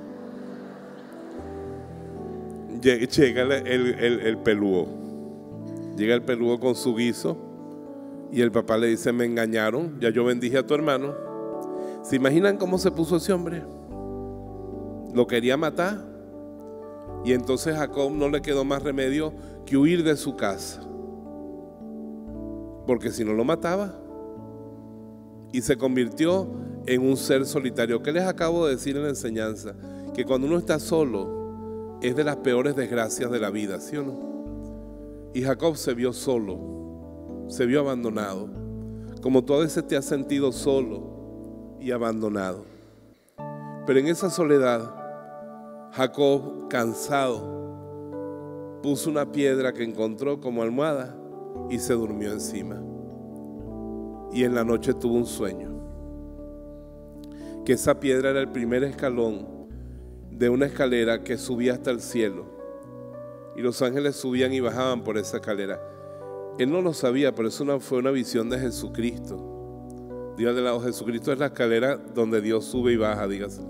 Llega el, el, el pelúo, llega el pelúo con su guiso. Y el papá le dice, me engañaron, ya yo bendije a tu hermano. ¿Se imaginan cómo se puso ese hombre? Lo quería matar. Y entonces a Jacob no le quedó más remedio que huir de su casa, porque si no lo mataba. Y se convirtió en un ser solitario. ¿Qué les acabo de decir en la enseñanza? Que cuando uno está solo es de las peores desgracias de la vida, ¿sí o no? Y Jacob se vio solo, se vio abandonado, como tú a veces te has sentido solo y abandonado. Pero en esa soledad, Jacob, cansado, puso una piedra que encontró como almohada y se durmió encima. Y en la noche tuvo un sueño, que esa piedra era el primer escalón de una escalera que subía hasta el cielo, y los ángeles subían y bajaban por esa escalera. Él no lo sabía, pero eso una, fue una visión de Jesucristo. Dígale de lado, Jesucristo es la escalera donde Dios sube y baja, dígase.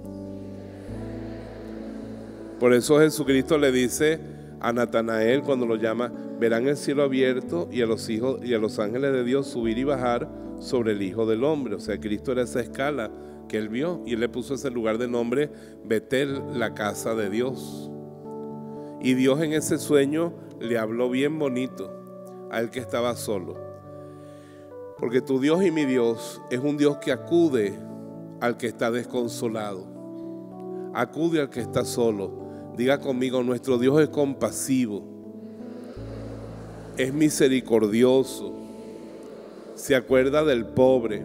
Por eso Jesucristo le dice a Natanael cuando lo llama: verán el cielo abierto y a los hijos y a los ángeles de Dios subir y bajar sobre el Hijo del Hombre. O sea, Cristo era esa escala que él vio, y él le puso ese lugar de nombre Betel, la casa de Dios. Y Dios en ese sueño le habló bien bonito a él que estaba solo, porque tu Dios y mi Dios es un Dios que acude al que está desconsolado, acude al que está solo. Diga conmigo: nuestro Dios es compasivo, es misericordioso, se acuerda del pobre,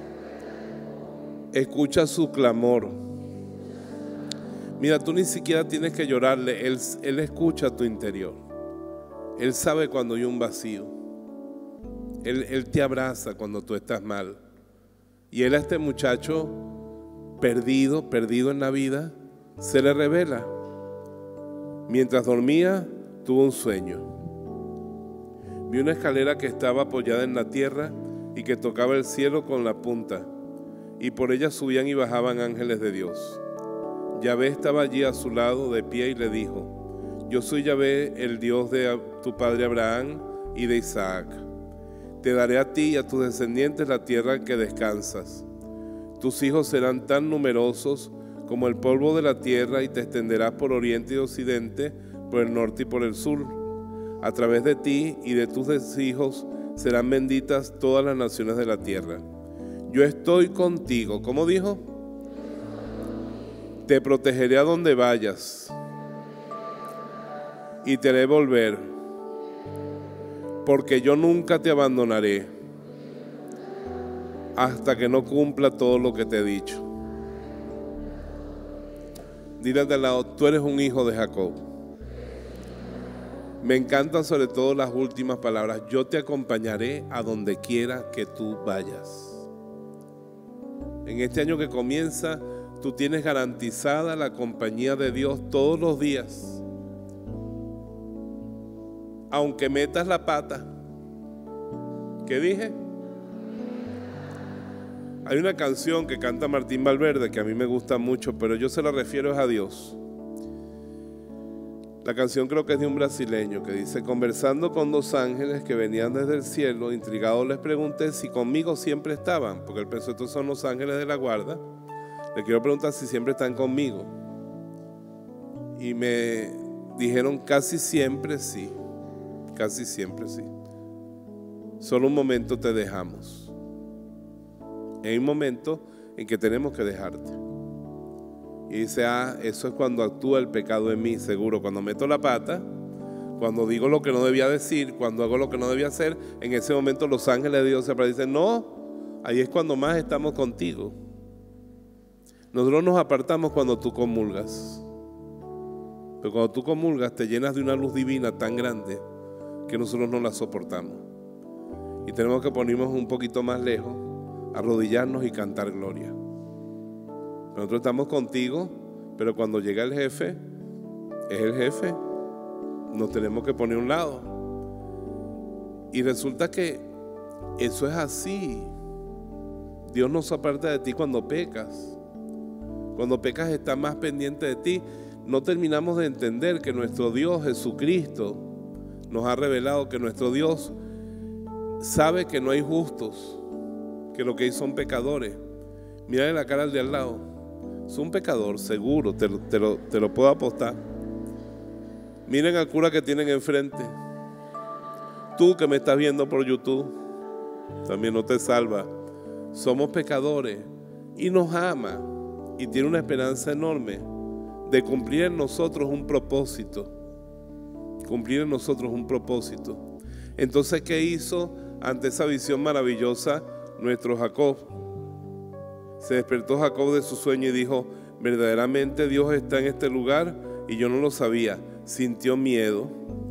escucha su clamor. Mira, tú ni siquiera tienes que llorarle, Él, él escucha tu interior. Él sabe cuando hay un vacío. Él, él te abraza cuando tú estás mal. Y Él a este muchacho perdido, perdido en la vida, se le revela. Mientras dormía, tuvo un sueño. Vi una escalera que estaba apoyada en la tierra y que tocaba el cielo con la punta, y por ella subían y bajaban ángeles de Dios. Yahvé estaba allí a su lado de pie y le dijo: yo soy Yahvé, el Dios de tu padre Abraham y de Isaac. Te daré a ti y a tus descendientes la tierra en que descansas. Tus hijos serán tan numerosos como el polvo de la tierra, y te extenderás por oriente y occidente, por el norte y por el sur. A través de ti y de tus hijos serán benditas todas las naciones de la tierra. Yo estoy contigo. ¿Cómo dijo? Te protegeré a donde vayas y te haré volver, porque yo nunca te abandonaré hasta que no cumpla todo lo que te he dicho. Dile de al lado: tú eres un hijo de Jacob. Me encantan sobre todo las últimas palabras: yo te acompañaré a donde quiera que tú vayas. En este año que comienza, tú tienes garantizada la compañía de Dios todos los días. Aunque metas la pata. ¿Qué dije? Hay una canción que canta Martín Valverde que a mí me gusta mucho, pero yo se la refiero a Dios. La canción creo que es de un brasileño que dice: conversando con dos ángeles que venían desde el cielo, intrigado les pregunté si conmigo siempre estaban, porque él pensó: estos son los ángeles de la guarda. Le quiero preguntar si siempre están conmigo. Y me dijeron: casi siempre sí, casi siempre sí. Solo un momento te dejamos. Hay un momento en que tenemos que dejarte. Y dice: ah, eso es cuando actúa el pecado en mí, seguro. Cuando meto la pata, cuando digo lo que no debía decir, cuando hago lo que no debía hacer, en ese momento los ángeles de Dios se aparecen y dicen: no, ahí es cuando más estamos contigo. Nosotros nos apartamos cuando tú comulgas. Pero cuando tú comulgas te llenas de una luz divina tan grande que nosotros no la soportamos. Y tenemos que ponernos un poquito más lejos, arrodillarnos y cantar gloria. Nosotros estamos contigo, pero cuando llega el jefe, es el jefe. Nos tenemos que poner a un lado. Y resulta que eso es así. Dios no se aparta de ti cuando pecas. Cuando pecas está más pendiente de ti. No terminamos de entender que nuestro Dios Jesucristo nos ha revelado que nuestro Dios sabe que no hay justos, que lo que hay son pecadores. Mírale la cara al de al lado. Es un pecador, seguro, te, te, lo, te lo puedo apostar. Miren al cura que tienen enfrente. Tú que me estás viendo por YouTube, también no te salva. Somos pecadores y nos ama y tiene una esperanza enorme de cumplir en nosotros un propósito. Cumplir en nosotros un propósito. Entonces, ¿qué hizo ante esa visión maravillosa nuestro Jacob? Se despertó Jacob de su sueño y dijo: verdaderamente Dios está en este lugar y yo no lo sabía. Sintió miedo.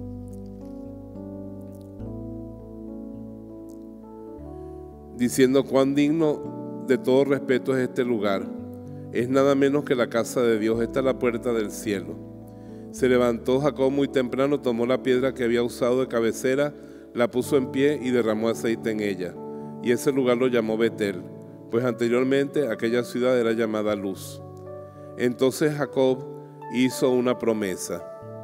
Diciendo: cuán digno de todo respeto es este lugar. Es nada menos que la casa de Dios. Esta es la puerta del cielo. Se levantó Jacob muy temprano, tomó la piedra que había usado de cabecera, la puso en pie y derramó aceite en ella. Y ese lugar lo llamó Betel, pues anteriormente aquella ciudad era llamada Luz. Entonces Jacob hizo una promesa: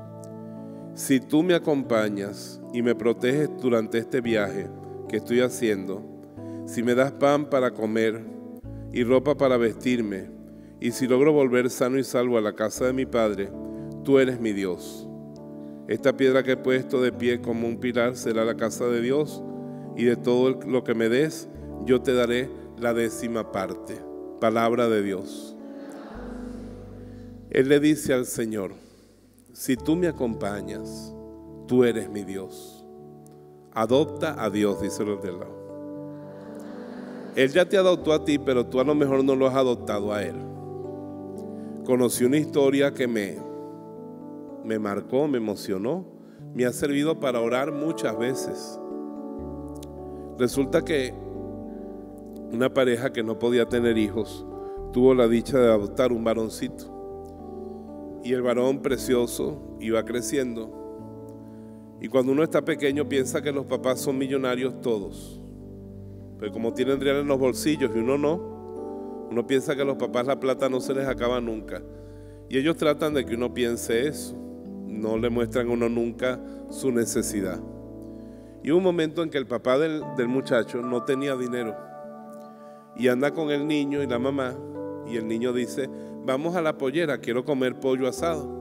si tú me acompañas y me proteges durante este viaje que estoy haciendo, si me das pan para comer y ropa para vestirme, y si logro volver sano y salvo a la casa de mi padre, tú eres mi Dios. Esta piedra que he puesto de pie como un pilar será la casa de Dios, y de todo lo que me des, yo te daré la décima parte. Palabra de Dios. Él le dice al Señor: si tú me acompañas, tú eres mi Dios. Adopta a Dios, dice el de lado. Él ya te adoptó a ti, pero tú a lo mejor no lo has adoptado a Él. Conocí una historia que me, me marcó, me emocionó, me ha servido para orar muchas veces. Resulta que una pareja que no podía tener hijos tuvo la dicha de adoptar un varoncito. Y el varón precioso iba creciendo. Y cuando uno está pequeño piensa que los papás son millonarios todos. Pero como tienen real en los bolsillos y uno no, uno piensa que a los papás la plata no se les acaba nunca. Y ellos tratan de que uno piense eso. No le muestran a uno nunca su necesidad. Y hubo un momento en que el papá del, del muchacho no tenía dinero. Y anda con el niño y la mamá. Y el niño dice: vamos a la pollera, quiero comer pollo asado.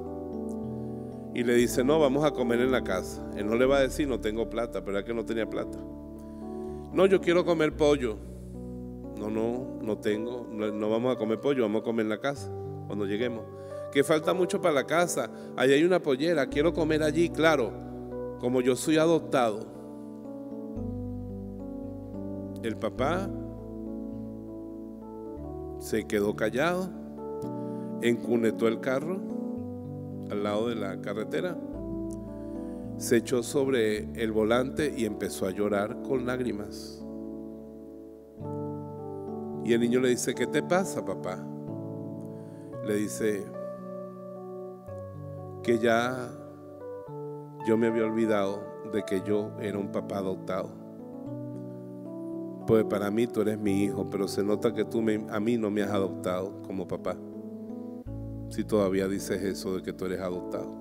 Y le dice: no, vamos a comer en la casa. Él no le va a decir: no tengo plata, pero es que no tenía plata. No, yo quiero comer pollo. No, no, no tengo, no, no vamos a comer pollo, vamos a comer en la casa cuando lleguemos. Que falta mucho para la casa, allá hay una pollera, quiero comer allí. Claro, como yo soy adoptado, el papá se quedó callado, encunetó el carro al lado de la carretera, se echó sobre el volante y empezó a llorar con lágrimas. Y el niño le dice: ¿qué te pasa, papá? Le dice que ya yo me había olvidado de que yo era un papá adoptado. Pues para mí tú eres mi hijo, pero se nota que tú me, a mí no me has adoptado como papá. Si todavía dices eso de que tú eres adoptado.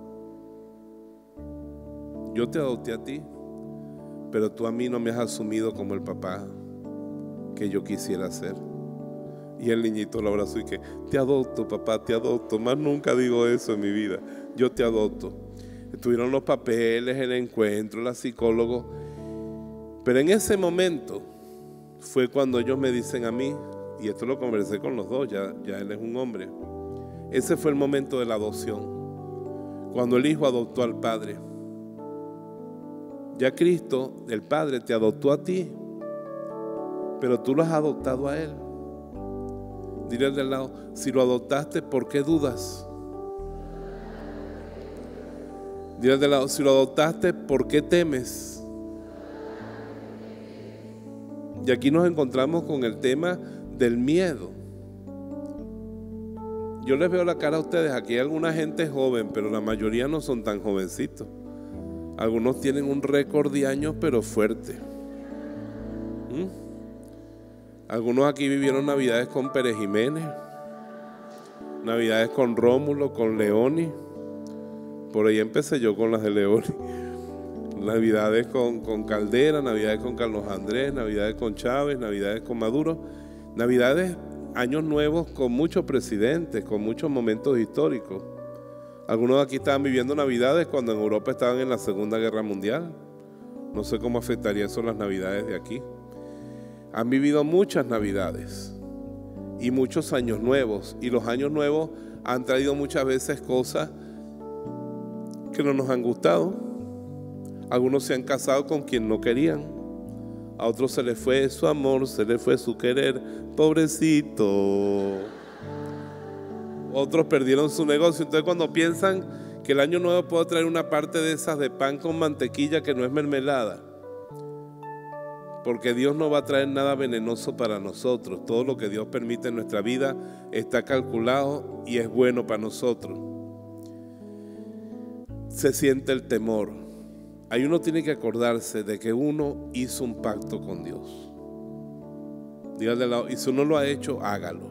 Yo te adopté a ti, pero tú a mí no me has asumido como el papá que yo quisiera ser. Y el niñito lo abrazó y que: te adopto, papá, te adopto. Más nunca digo eso en mi vida. Yo te adopto. Estuvieron los papeles, el encuentro, la psicóloga. Pero en ese momento fue cuando ellos me dicen a mí, y esto lo conversé con los dos, ya, ya él es un hombre. Ese fue el momento de la adopción, cuando el hijo adoptó al padre. Ya Cristo, el Padre, te adoptó a ti, pero tú lo has adoptado a Él. Dile al del lado: si lo adoptaste, ¿por qué dudas? Dile al del lado: si lo adoptaste, ¿por qué temes? Y aquí nos encontramos con el tema del miedo. Yo les veo la cara a ustedes, aquí hay alguna gente joven, pero la mayoría no son tan jovencitos. Algunos tienen un récord de años, pero fuerte. ¿Mm? Algunos aquí vivieron navidades con Pérez Jiménez, navidades con Rómulo, con Leoni. Por ahí empecé yo con las de Leoni. Navidades con, con Caldera, navidades con Carlos Andrés, navidades con Chávez, navidades con Maduro. Navidades, años nuevos con muchos presidentes, con muchos momentos históricos. Algunos de aquí estaban viviendo navidades cuando en Europa estaban en la Segunda Guerra Mundial. No sé cómo afectaría eso las navidades de aquí. Han vivido muchas navidades. y muchos años nuevos. Y los años nuevos han traído muchas veces cosas que no nos han gustado. Algunos se han casado con quien no querían. A otros se les fue su amor, se les fue su querer. Pobrecito. Otros perdieron su negocio. Entonces, cuando piensan que el año nuevo puede traer una parte de esas de pan con mantequilla que no es mermelada, porque Dios no va a traer nada venenoso para nosotros. Todo lo que Dios permite en nuestra vida está calculado y es bueno para nosotros. Se siente el temor. Ahí uno tiene que acordarse de que uno hizo un pacto con Dios. Dígale al lado, y si uno lo ha hecho, hágalo.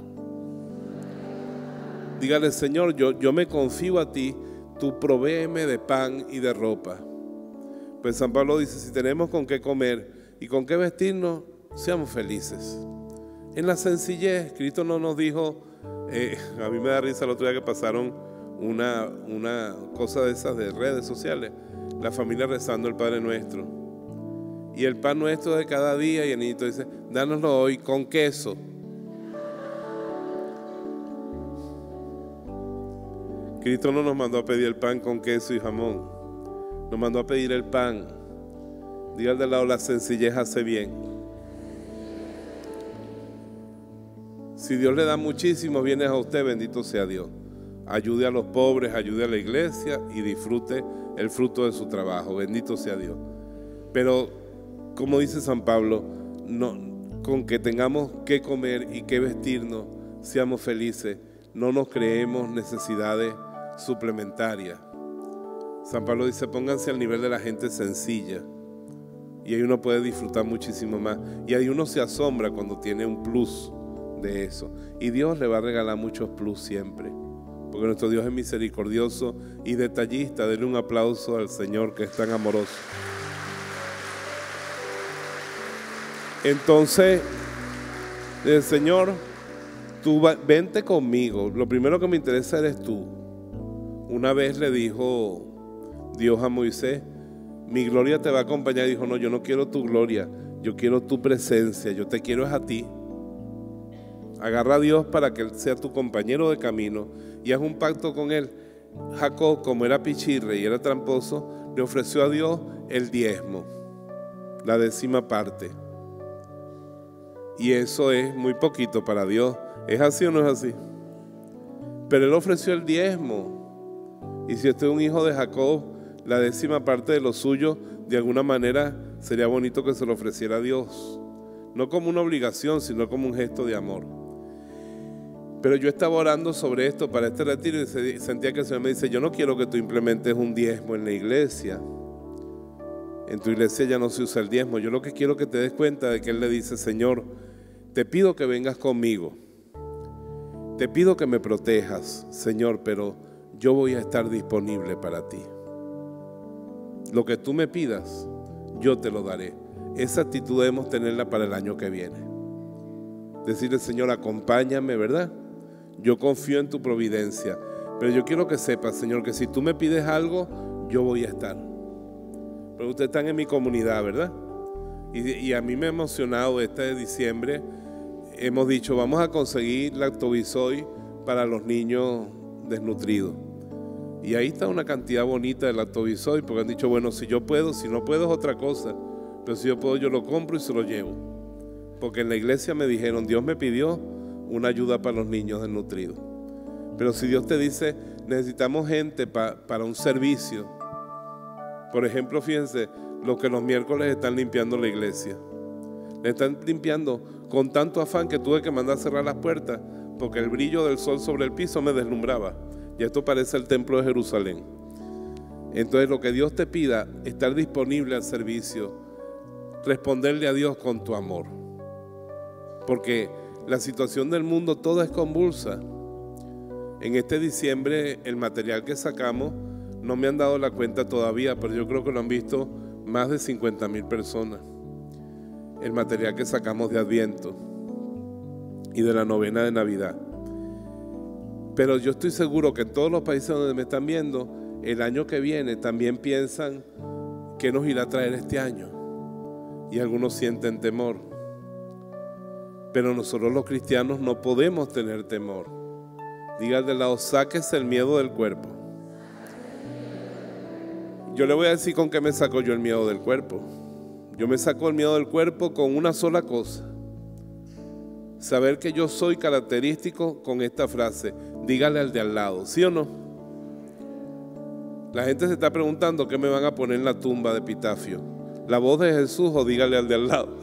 Dígale: Señor, yo, yo me confío a ti, tú provéeme de pan y de ropa. Pues San Pablo dice: si tenemos con qué comer y con qué vestirnos, seamos felices. En la sencillez. Cristo no nos dijo, eh, a mí me da risa el otro día que pasaron una, una cosa de esas de redes sociales, la familia rezando el Padre Nuestro. Y el pan nuestro de cada día, y el niñito dice: dánoslo hoy con queso. Cristo no nos mandó a pedir el pan con queso y jamón, nos mandó a pedir el pan. Dígale al lado: la sencillez hace bien. Si Dios le da muchísimos bienes a usted, bendito sea Dios. Ayude a los pobres, ayude a la iglesia y disfrute el fruto de su trabajo. Bendito sea Dios. Pero, como dice San Pablo, no, con que tengamos que comer y que vestirnos, seamos felices. No nos creemos necesidades suplementarias. San Pablo dice: pónganse al nivel de la gente sencilla. Y ahí uno puede disfrutar muchísimo más. Y ahí uno se asombra cuando tiene un plus de eso. Y Dios le va a regalar muchos plus siempre. Porque nuestro Dios es misericordioso y detallista. Denle un aplauso al Señor, que es tan amoroso. Entonces, el Señor, tú va, vente conmigo. Lo primero que me interesa eres tú. Una vez le dijo Dios a Moisés: mi gloria te va a acompañar. Y dijo: no, yo no quiero tu gloria, yo quiero tu presencia, yo te quiero es a ti. Agarra a Dios para que Él sea tu compañero de camino y haz un pacto con Él. Jacob, como era pichirre y era tramposo, le ofreció a Dios el diezmo, la décima parte. Y eso es muy poquito para Dios. ¿Es así o no es así? Pero Él ofreció el diezmo. Y si usted es un hijo de Jacob, la décima parte de lo suyo, de alguna manera sería bonito que se lo ofreciera a Dios. No como una obligación, sino como un gesto de amor. Pero yo estaba orando sobre esto para este retiro y sentía que el Señor me dice: yo no quiero que tú implementes un diezmo en la iglesia. En tu iglesia ya no se usa el diezmo. Yo lo que quiero que te des cuenta de que Él le dice: Señor, te pido que vengas conmigo. Te pido que me protejas, Señor, pero yo voy a estar disponible para ti. Lo que tú me pidas, yo te lo daré. Esa actitud debemos tenerla para el año que viene. Decirle: Señor, acompáñame, ¿verdad? Yo confío en tu providencia, pero yo quiero que sepas, Señor, que si tú me pides algo, yo voy a estar. Pero ustedes están en mi comunidad, ¿verdad? Y, y a mí me ha emocionado este diciembre. Hemos dicho: vamos a conseguir Lactobisoy para los niños desnutridos. Y ahí está una cantidad bonita de Lactobisoy, porque han dicho: bueno, si yo puedo, si no puedo es otra cosa, pero si yo puedo, yo lo compro y se lo llevo. Porque en la iglesia me dijeron: Dios me pidió una ayuda para los niños desnutridos. Pero si Dios te dice: necesitamos gente pa, para un servicio. Por ejemplo, fíjense, los que los miércoles están limpiando la iglesia. Le están limpiando con tanto afán que tuve que mandar a cerrar las puertas, porque el brillo del sol sobre el piso me deslumbraba. Y esto parece el templo de Jerusalén. Entonces, lo que Dios te pida, estar disponible al servicio, responderle a Dios con tu amor. Porque la situación del mundo toda es convulsa. En este diciembre, el material que sacamos, no me han dado la cuenta todavía, pero yo creo que lo han visto más de cincuenta mil personas. El material que sacamos de Adviento y de la novena de Navidad. Pero yo estoy seguro que en todos los países donde me están viendo, el año que viene también piensan: ¿qué nos irá a traer este año? Y algunos sienten temor. Pero nosotros los cristianos no podemos tener temor. Diga al de lado, sáquese el miedo del cuerpo. Yo le voy a decir con qué me saco yo el miedo del cuerpo. Yo me saco el miedo del cuerpo con una sola cosa. Saber que yo soy característico con esta frase. Dígale al de al lado, ¿sí o no? La gente se está preguntando qué me van a poner en la tumba de epitafio. ¿La voz de Jesús o dígale al de al lado?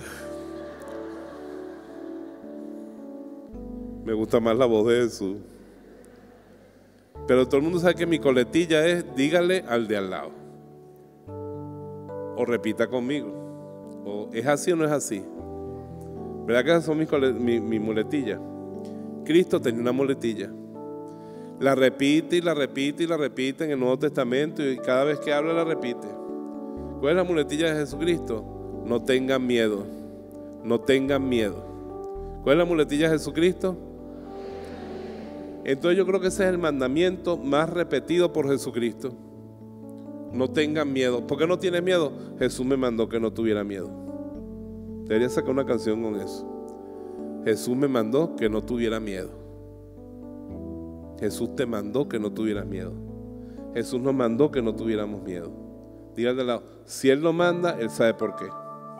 Me gusta más la voz de Jesús. Pero todo el mundo sabe que mi coletilla es dígale al de al lado. O repita conmigo. O ¿es así o no es así? ¿Verdad que esas son mis, mi, mi muletillas? Cristo tenía una muletilla. La repite y la repite y la repite en el Nuevo Testamento y cada vez que habla la repite. ¿Cuál es la muletilla de Jesucristo? No tengan miedo. No tengan miedo. ¿Cuál es la muletilla de Jesucristo? Entonces yo creo que ese es el mandamiento más repetido por Jesucristo. No tengan miedo. ¿Por qué no tienes miedo? Jesús me mandó que no tuviera miedo. Debería sacar una canción con eso. Jesús me mandó que no tuviera miedo. Jesús te mandó que no tuvieras miedo. Jesús nos mandó que no tuviéramos miedo. Dígale de lado, si Él lo manda, Él sabe por qué.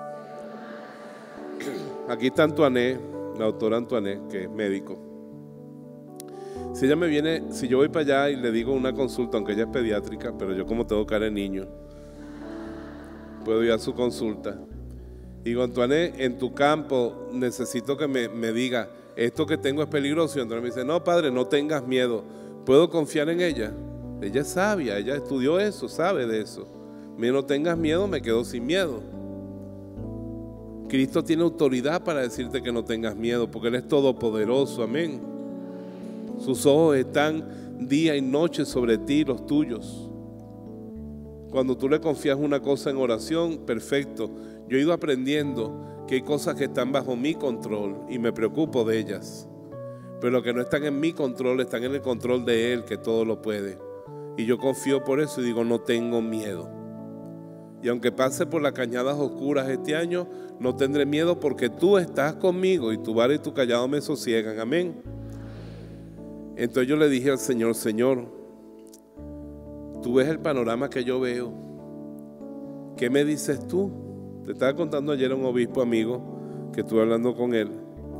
Aquí está Antoinette, la doctora Antoinette, que es médico. Si ella me viene, si yo voy para allá y le digo una consulta, aunque ella es pediátrica, pero yo como tengo cara de niño, puedo ir a su consulta. Digo, Antoinette, en tu campo necesito que me, me diga, esto que tengo es peligroso. Y Antoinette me dice, no padre, no tengas miedo, ¿puedo confiar en ella? Ella es sabia, ella estudió eso, sabe de eso. Me no tengas miedo, me quedo sin miedo. Cristo tiene autoridad para decirte que no tengas miedo, porque Él es todopoderoso, amén. Sus ojos están día y noche sobre ti, los tuyos. Cuando tú le confías una cosa en oración, perfecto. Yo he ido aprendiendo que hay cosas que están bajo mi control y me preocupo de ellas. Pero lo que no están en mi control están en el control de Él, que todo lo puede. Y yo confío por eso y digo, no tengo miedo. Y aunque pase por las cañadas oscuras este año, no tendré miedo porque tú estás conmigo y tu vara y tu callado me sosiegan. Amén. Entonces yo le dije al Señor, Señor, tú ves el panorama que yo veo. ¿Qué me dices tú? Te estaba contando ayer a un obispo amigo que estuve hablando con él.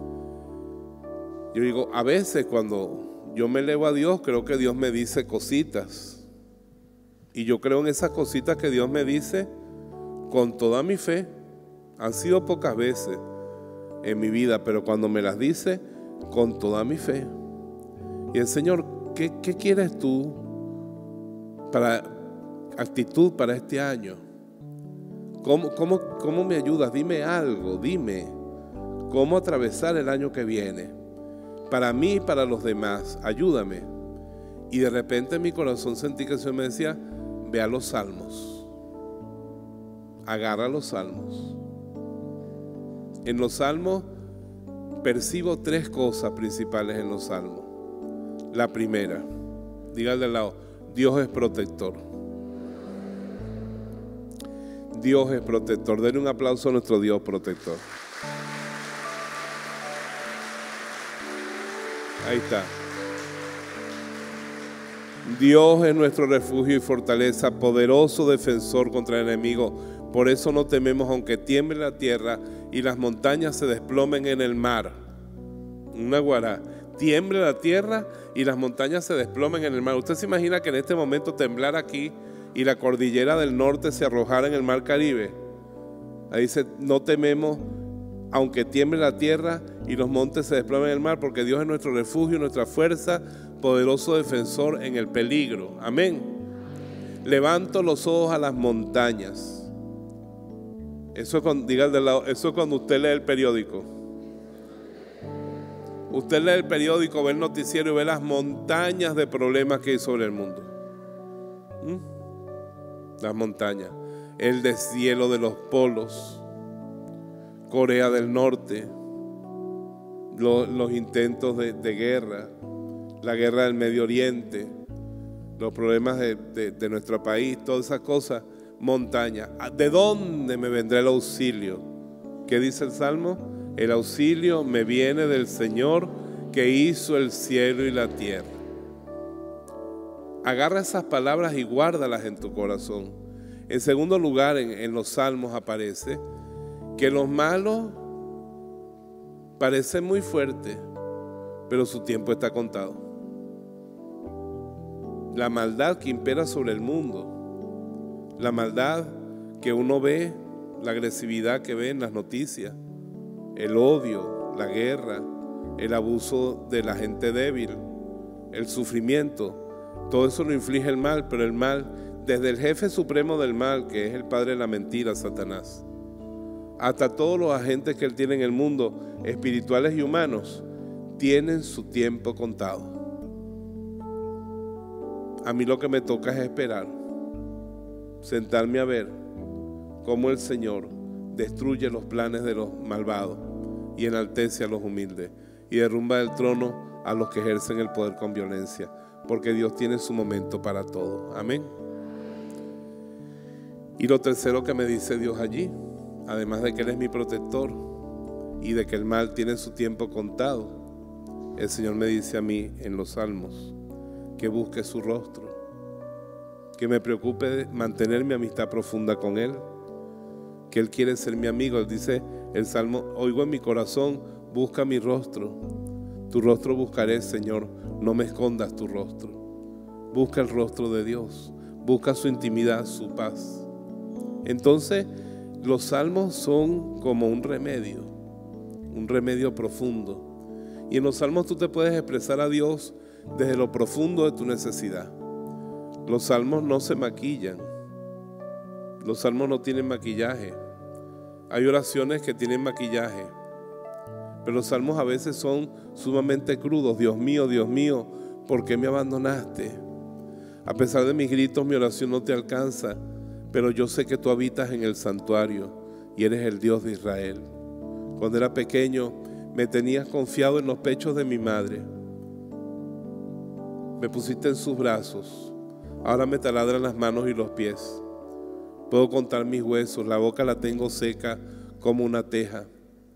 Yo digo, a veces cuando yo me elevo a Dios, creo que Dios me dice cositas. Y yo creo en esas cositas que Dios me dice con toda mi fe. Han sido pocas veces en mi vida, pero cuando me las dice, con toda mi fe. Y el Señor, ¿qué, qué quieres tú para actitud para este año? ¿Cómo, cómo, ¿Cómo me ayudas? Dime algo, dime cómo atravesar el año que viene. Para mí y para los demás, ayúdame. Y de repente en mi corazón sentí que el Señor me decía, ve a los salmos. Agarra los salmos. En los salmos percibo tres cosas principales en los salmos. La primera, dígale al lado, Dios es protector. Dios es protector. Denle un aplauso a nuestro Dios protector. Ahí está. Dios es nuestro refugio y fortaleza, poderoso defensor contra el enemigo. Por eso no tememos aunque tiemble la tierra y las montañas se desplomen en el mar. Una guará. Tiemble la tierra y las montañas se desplomen en el mar. ¿Usted se imagina que en este momento temblar aquí y la cordillera del norte se arrojara en el mar Caribe? Ahí dice, no tememos aunque tiemble la tierra y los montes se desplomen en el mar, porque Dios es nuestro refugio, nuestra fuerza, poderoso defensor en el peligro. Amén. Levanto los ojos a las montañas. Eso es cuando, diga de lado, eso es cuando usted lee el periódico. Usted lee el periódico, ve el noticiero y ve las montañas de problemas que hay sobre el mundo. ¿Mm? Las montañas. El deshielo de los polos. Corea del Norte. Los, los intentos de, de guerra. La guerra del Medio Oriente. Los problemas de, de, de nuestro país. Todas esas cosas. Montaña. ¿De dónde me vendrá el auxilio? ¿Qué dice el Salmo? El auxilio me viene del Señor que hizo el cielo y la tierra. Agarra esas palabras y guárdalas en tu corazón. En segundo lugar, en, en los salmos aparece que los malos parecen muy fuertes, pero su tiempo está contado. La maldad que impera sobre el mundo, la maldad que uno ve, la agresividad que ve en las noticias, el odio, la guerra, el abuso de la gente débil, el sufrimiento, todo eso lo inflige el mal, pero el mal, desde el jefe supremo del mal, que es el padre de la mentira, Satanás, hasta todos los agentes que él tiene en el mundo, espirituales y humanos, tienen su tiempo contado. A mí lo que me toca es esperar, sentarme a ver cómo el Señor destruye los planes de los malvados y enaltece a los humildes y derrumba del trono a los que ejercen el poder con violencia, porque Dios tiene su momento para todo. Amén. Y lo tercero que me dice Dios allí, además de que Él es mi protector y de que el mal tiene su tiempo contado, el Señor me dice a mí en los salmos que busque su rostro, que me preocupe de mantener mi amistad profunda con Él, que Él quiere ser mi amigo. Él dice el salmo: oigo en mi corazón, busca mi rostro. Tu rostro buscaré, Señor, no me escondas tu rostro. Busca el rostro de Dios, busca su intimidad, su paz. Entonces los salmos son como un remedio, un remedio profundo. Y en los salmos tú te puedes expresar a Dios desde lo profundo de tu necesidad. Los salmos no se maquillan, los salmos no tienen maquillaje. Hay oraciones que tienen maquillaje, pero los salmos a veces son sumamente crudos. Dios mío, Dios mío, ¿por qué me abandonaste? A pesar de mis gritos, mi oración no te alcanza, pero yo sé que tú habitas en el santuario y eres el Dios de Israel. Cuando era pequeño, me tenías confiado en los pechos de mi madre. Me pusiste en sus brazos. Ahora me taladran las manos y los pies. Puedo contar mis huesos, la boca la tengo seca como una teja.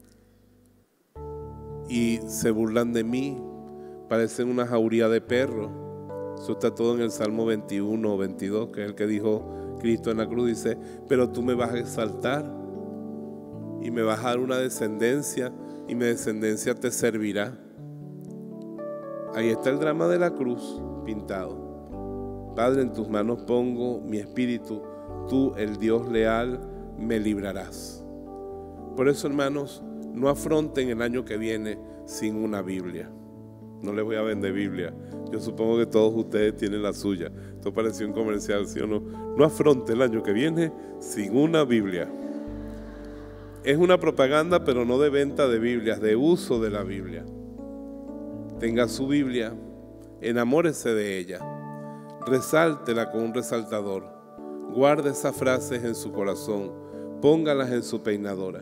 Y se burlan de mí, parecen una jauría de perros. Eso está todo en el Salmo veintiuno o veintidós, que es el que dijo Cristo en la cruz. Dice: pero tú me vas a exaltar y me vas a dar una descendencia, y mi descendencia te servirá. Ahí está el drama de la cruz pintado. Padre, en tus manos pongo mi espíritu, tú, el Dios leal, me librarás. Por eso, hermanos, no afronten el año que viene sin una Biblia. No les voy a vender Biblia. Yo supongo que todos ustedes tienen la suya. Esto pareció un comercial, ¿sí o no? No afronte el año que viene sin una Biblia. Es una propaganda, pero no de venta de Biblias, de uso de la Biblia. Tenga su Biblia, enamórese de ella, resáltela con un resaltador, guarde esas frases en su corazón, póngalas en su peinadora.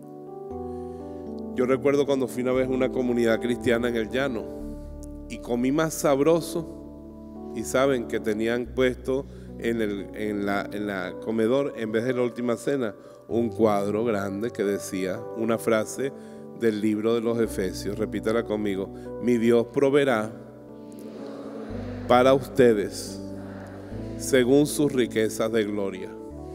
Yo recuerdo cuando fui una vez a una comunidad cristiana en el llano y comí más sabroso, y saben que tenían puesto en el en la, en la comedor, en vez de la última cena, un cuadro grande que decía una frase del libro de los Efesios. Repítala conmigo: mi Dios proveerá para ustedes según sus riquezas de gloria.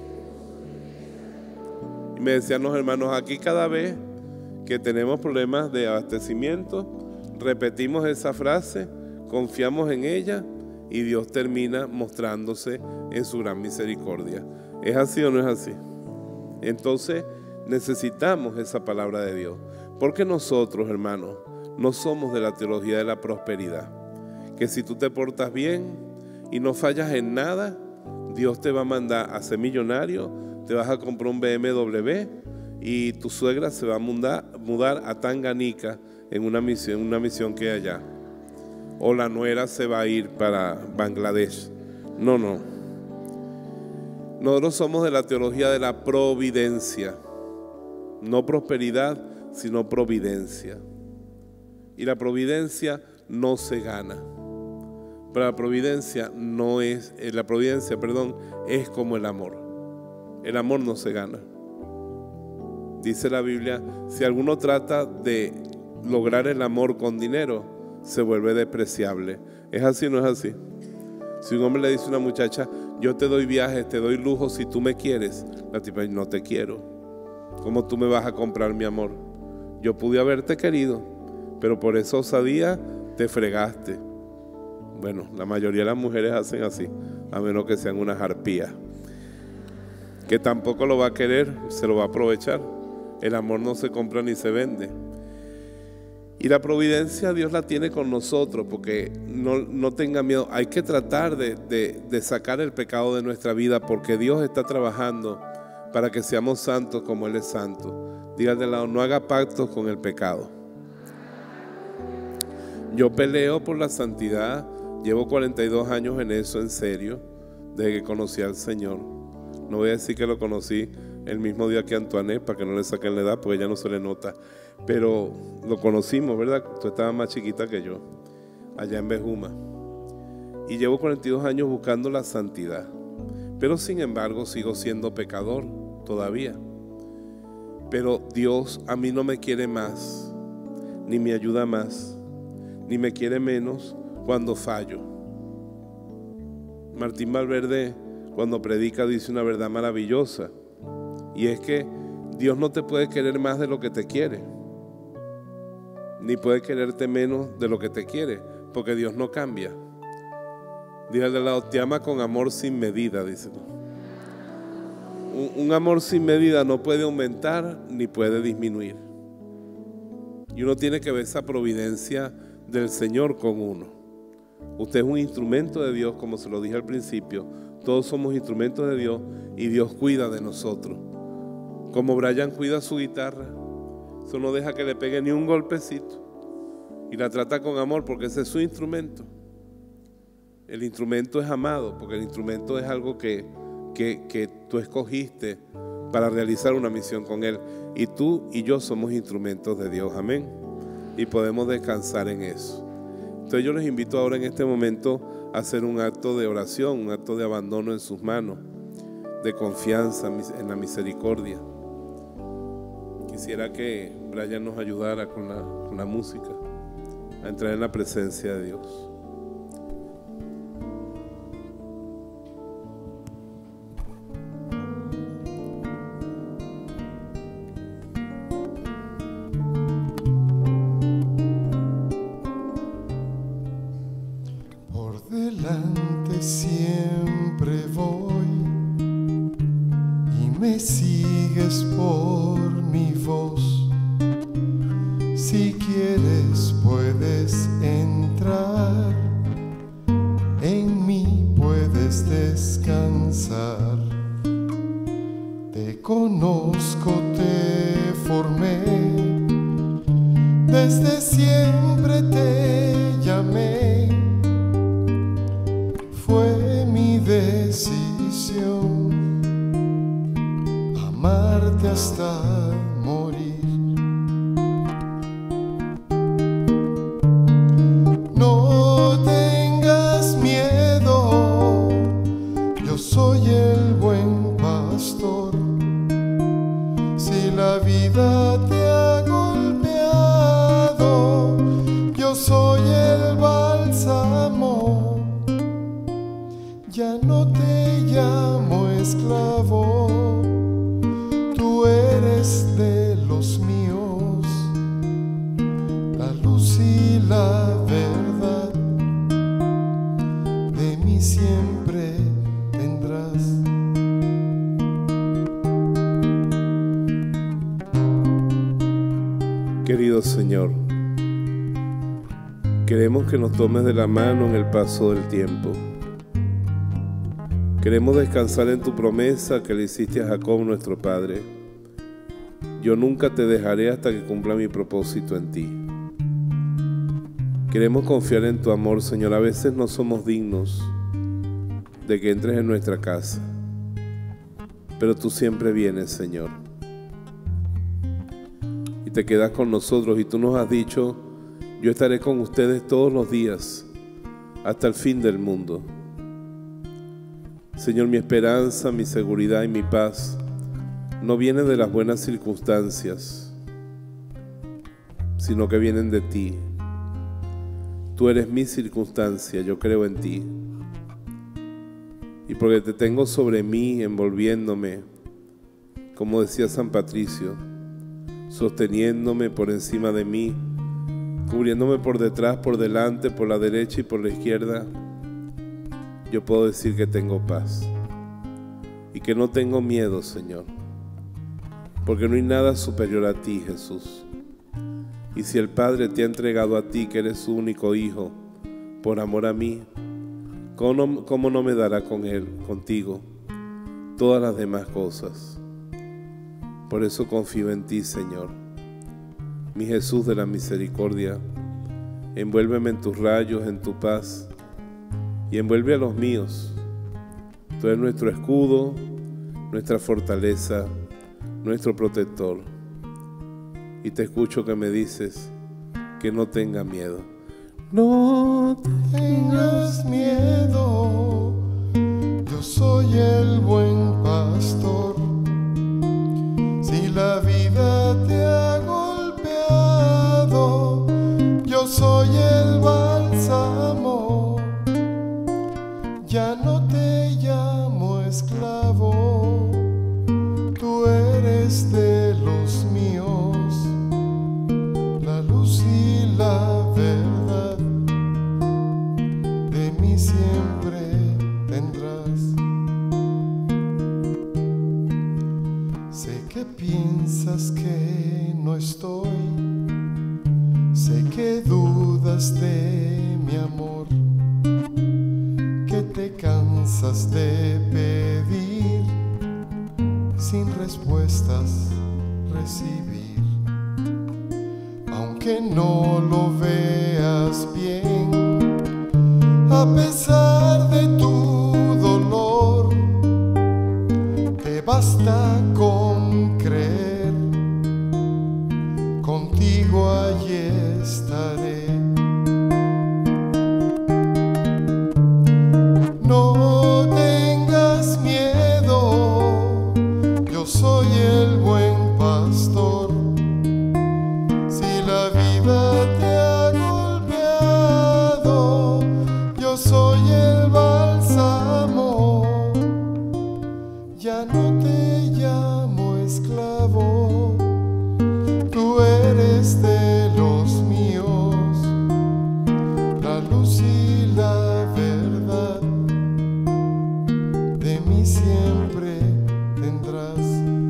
Y me decían los hermanos, aquí cada vez que tenemos problemas de abastecimiento, repetimos esa frase, confiamos en ella y Dios termina mostrándose en su gran misericordia. ¿Es así o no es así? Entonces necesitamos esa palabra de Dios, porque nosotros, hermanos, no somos de la teología de la prosperidad, que si tú te portas bien y no fallas en nada, Dios te va a mandar a ser millonario, te vas a comprar un B M W y tu suegra se va a mudar, mudar a Tanganica en una misión, una misión que hay allá, o la nuera se va a ir para Bangladesh. No, no. Nosotros somos de la teología de la providencia, no prosperidad, sino providencia. Y la providencia no se gana. Pero la providencia no es, la providencia, perdón, es como el amor. El amor no se gana. Dice la Biblia, si alguno trata de lograr el amor con dinero, se vuelve despreciable. ¿Es así o no es así? Si un hombre le dice a una muchacha, yo te doy viajes, te doy lujo si tú me quieres, la tipa dice, no te quiero. ¿Cómo tú me vas a comprar mi amor? Yo pude haberte querido, pero por esa osadía te fregaste. Bueno, la mayoría de las mujeres hacen así, a menos que sean unas arpías, que tampoco lo va a querer, se lo va a aprovechar. El amor no se compra ni se vende. Y la providencia Dios la tiene con nosotros, porque no, no tenga miedo. Hay que tratar de, de, de sacar el pecado de nuestra vida, porque Dios está trabajando para que seamos santos como Él es santo. Dígale al lado, no haga pactos con el pecado. Yo peleo por la santidad. Llevo cuarenta y dos años en eso, en serio, desde que conocí al Señor. No voy a decir que lo conocí el mismo día que Antoinette, para que no le saquen la edad, porque ya no se le nota. Pero lo conocimos, ¿verdad? Tú estabas más chiquita que yo, allá en Bejuma. Y llevo cuarenta y dos años buscando la santidad. Pero sin embargo sigo siendo pecador todavía. Pero Dios a mí no me quiere más, ni me ayuda más, ni me quiere menos cuando fallo. Martín Valverde, cuando predica, dice una verdad maravillosa, y es que Dios no te puede querer más de lo que te quiere, ni puede quererte menos de lo que te quiere, porque Dios no cambia. Dígale al lado, te ama con amor sin medida, dice. Un, un amor sin medida no puede aumentar ni puede disminuir. Y uno tiene que ver esa providencia del Señor con uno. Usted es un instrumento de Dios, como se lo dije al principio. Todos somos instrumentos de Dios y Dios cuida de nosotros. Como Brian cuida su guitarra, eso no deja que le pegue ni un golpecito. Y la trata con amor porque ese es su instrumento. El instrumento es amado porque el instrumento es algo que, que, que tú escogiste para realizar una misión con Él. Y tú y yo somos instrumentos de Dios, amén. Y podemos descansar en eso. Entonces yo les invito ahora en este momento a hacer un acto de oración, un acto de abandono en sus manos, de confianza en la misericordia. Quisiera que Brian nos ayudara con la, con la música a entrar en la presencia de Dios. Querido Señor, queremos que nos tomes de la mano en el paso del tiempo. Queremos descansar en tu promesa que le hiciste a Jacob, nuestro padre. Yo nunca te dejaré hasta que cumpla mi propósito en ti. Queremos confiar en tu amor, Señor. A veces no somos dignos de que entres en nuestra casa, pero tú siempre vienes, Señor. Te quedas con nosotros y tú nos has dicho, yo estaré con ustedes todos los días hasta el fin del mundo. Señor, mi esperanza, mi seguridad y mi paz no viene de las buenas circunstancias, sino que vienen de ti. Tú eres mi circunstancia, yo creo en ti. Y porque te tengo sobre mí, envolviéndome, como decía San Patricio, sosteniéndome por encima de mí, cubriéndome por detrás, por delante, por la derecha y por la izquierda, yo puedo decir que tengo paz y que no tengo miedo, Señor, porque no hay nada superior a ti, Jesús. Y si el Padre te ha entregado a ti, que eres su único Hijo, por amor a mí, ¿cómo, cómo no me dará con Él, contigo, todas las demás cosas? Por eso confío en ti, Señor. Mi Jesús de la misericordia, envuélveme en tus rayos, en tu paz, y envuelve a los míos. Tú eres nuestro escudo, nuestra fortaleza, nuestro protector. Y te escucho que me dices que no tenga miedo. No tengas miedo, yo soy el buen pastor. Si la vida te ha golpeado, yo soy el bálsamo. Ya no te llamo esclavo, tú eres de los míos, la luz y la verdad, de mí siempre tendrás. Sé que piensas que no estoy, sé que dudas de mi amor, que te cansas de pedir, sin respuestas recibir. Aunque no lo veas bien, a pesar de tu dolor, te basta con creer, contigo allí estaré. No tengas miedo, yo soy el buen pastor. Si la vida te ha golpeado, yo soy el bálsamo. Ya no te llamo esclavo, tú eres de los míos, la luz y la verdad, de mí siempre tendrás.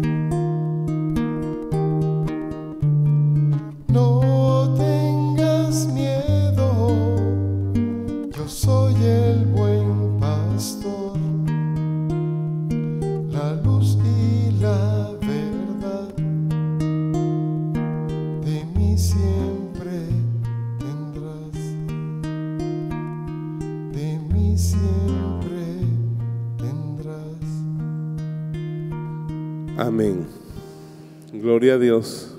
No tengas miedo, yo soy el buen pastor, la luz y la verdad, de mí siempre tendrás, de mí siempre tendrás. Amén. Gloria a Dios.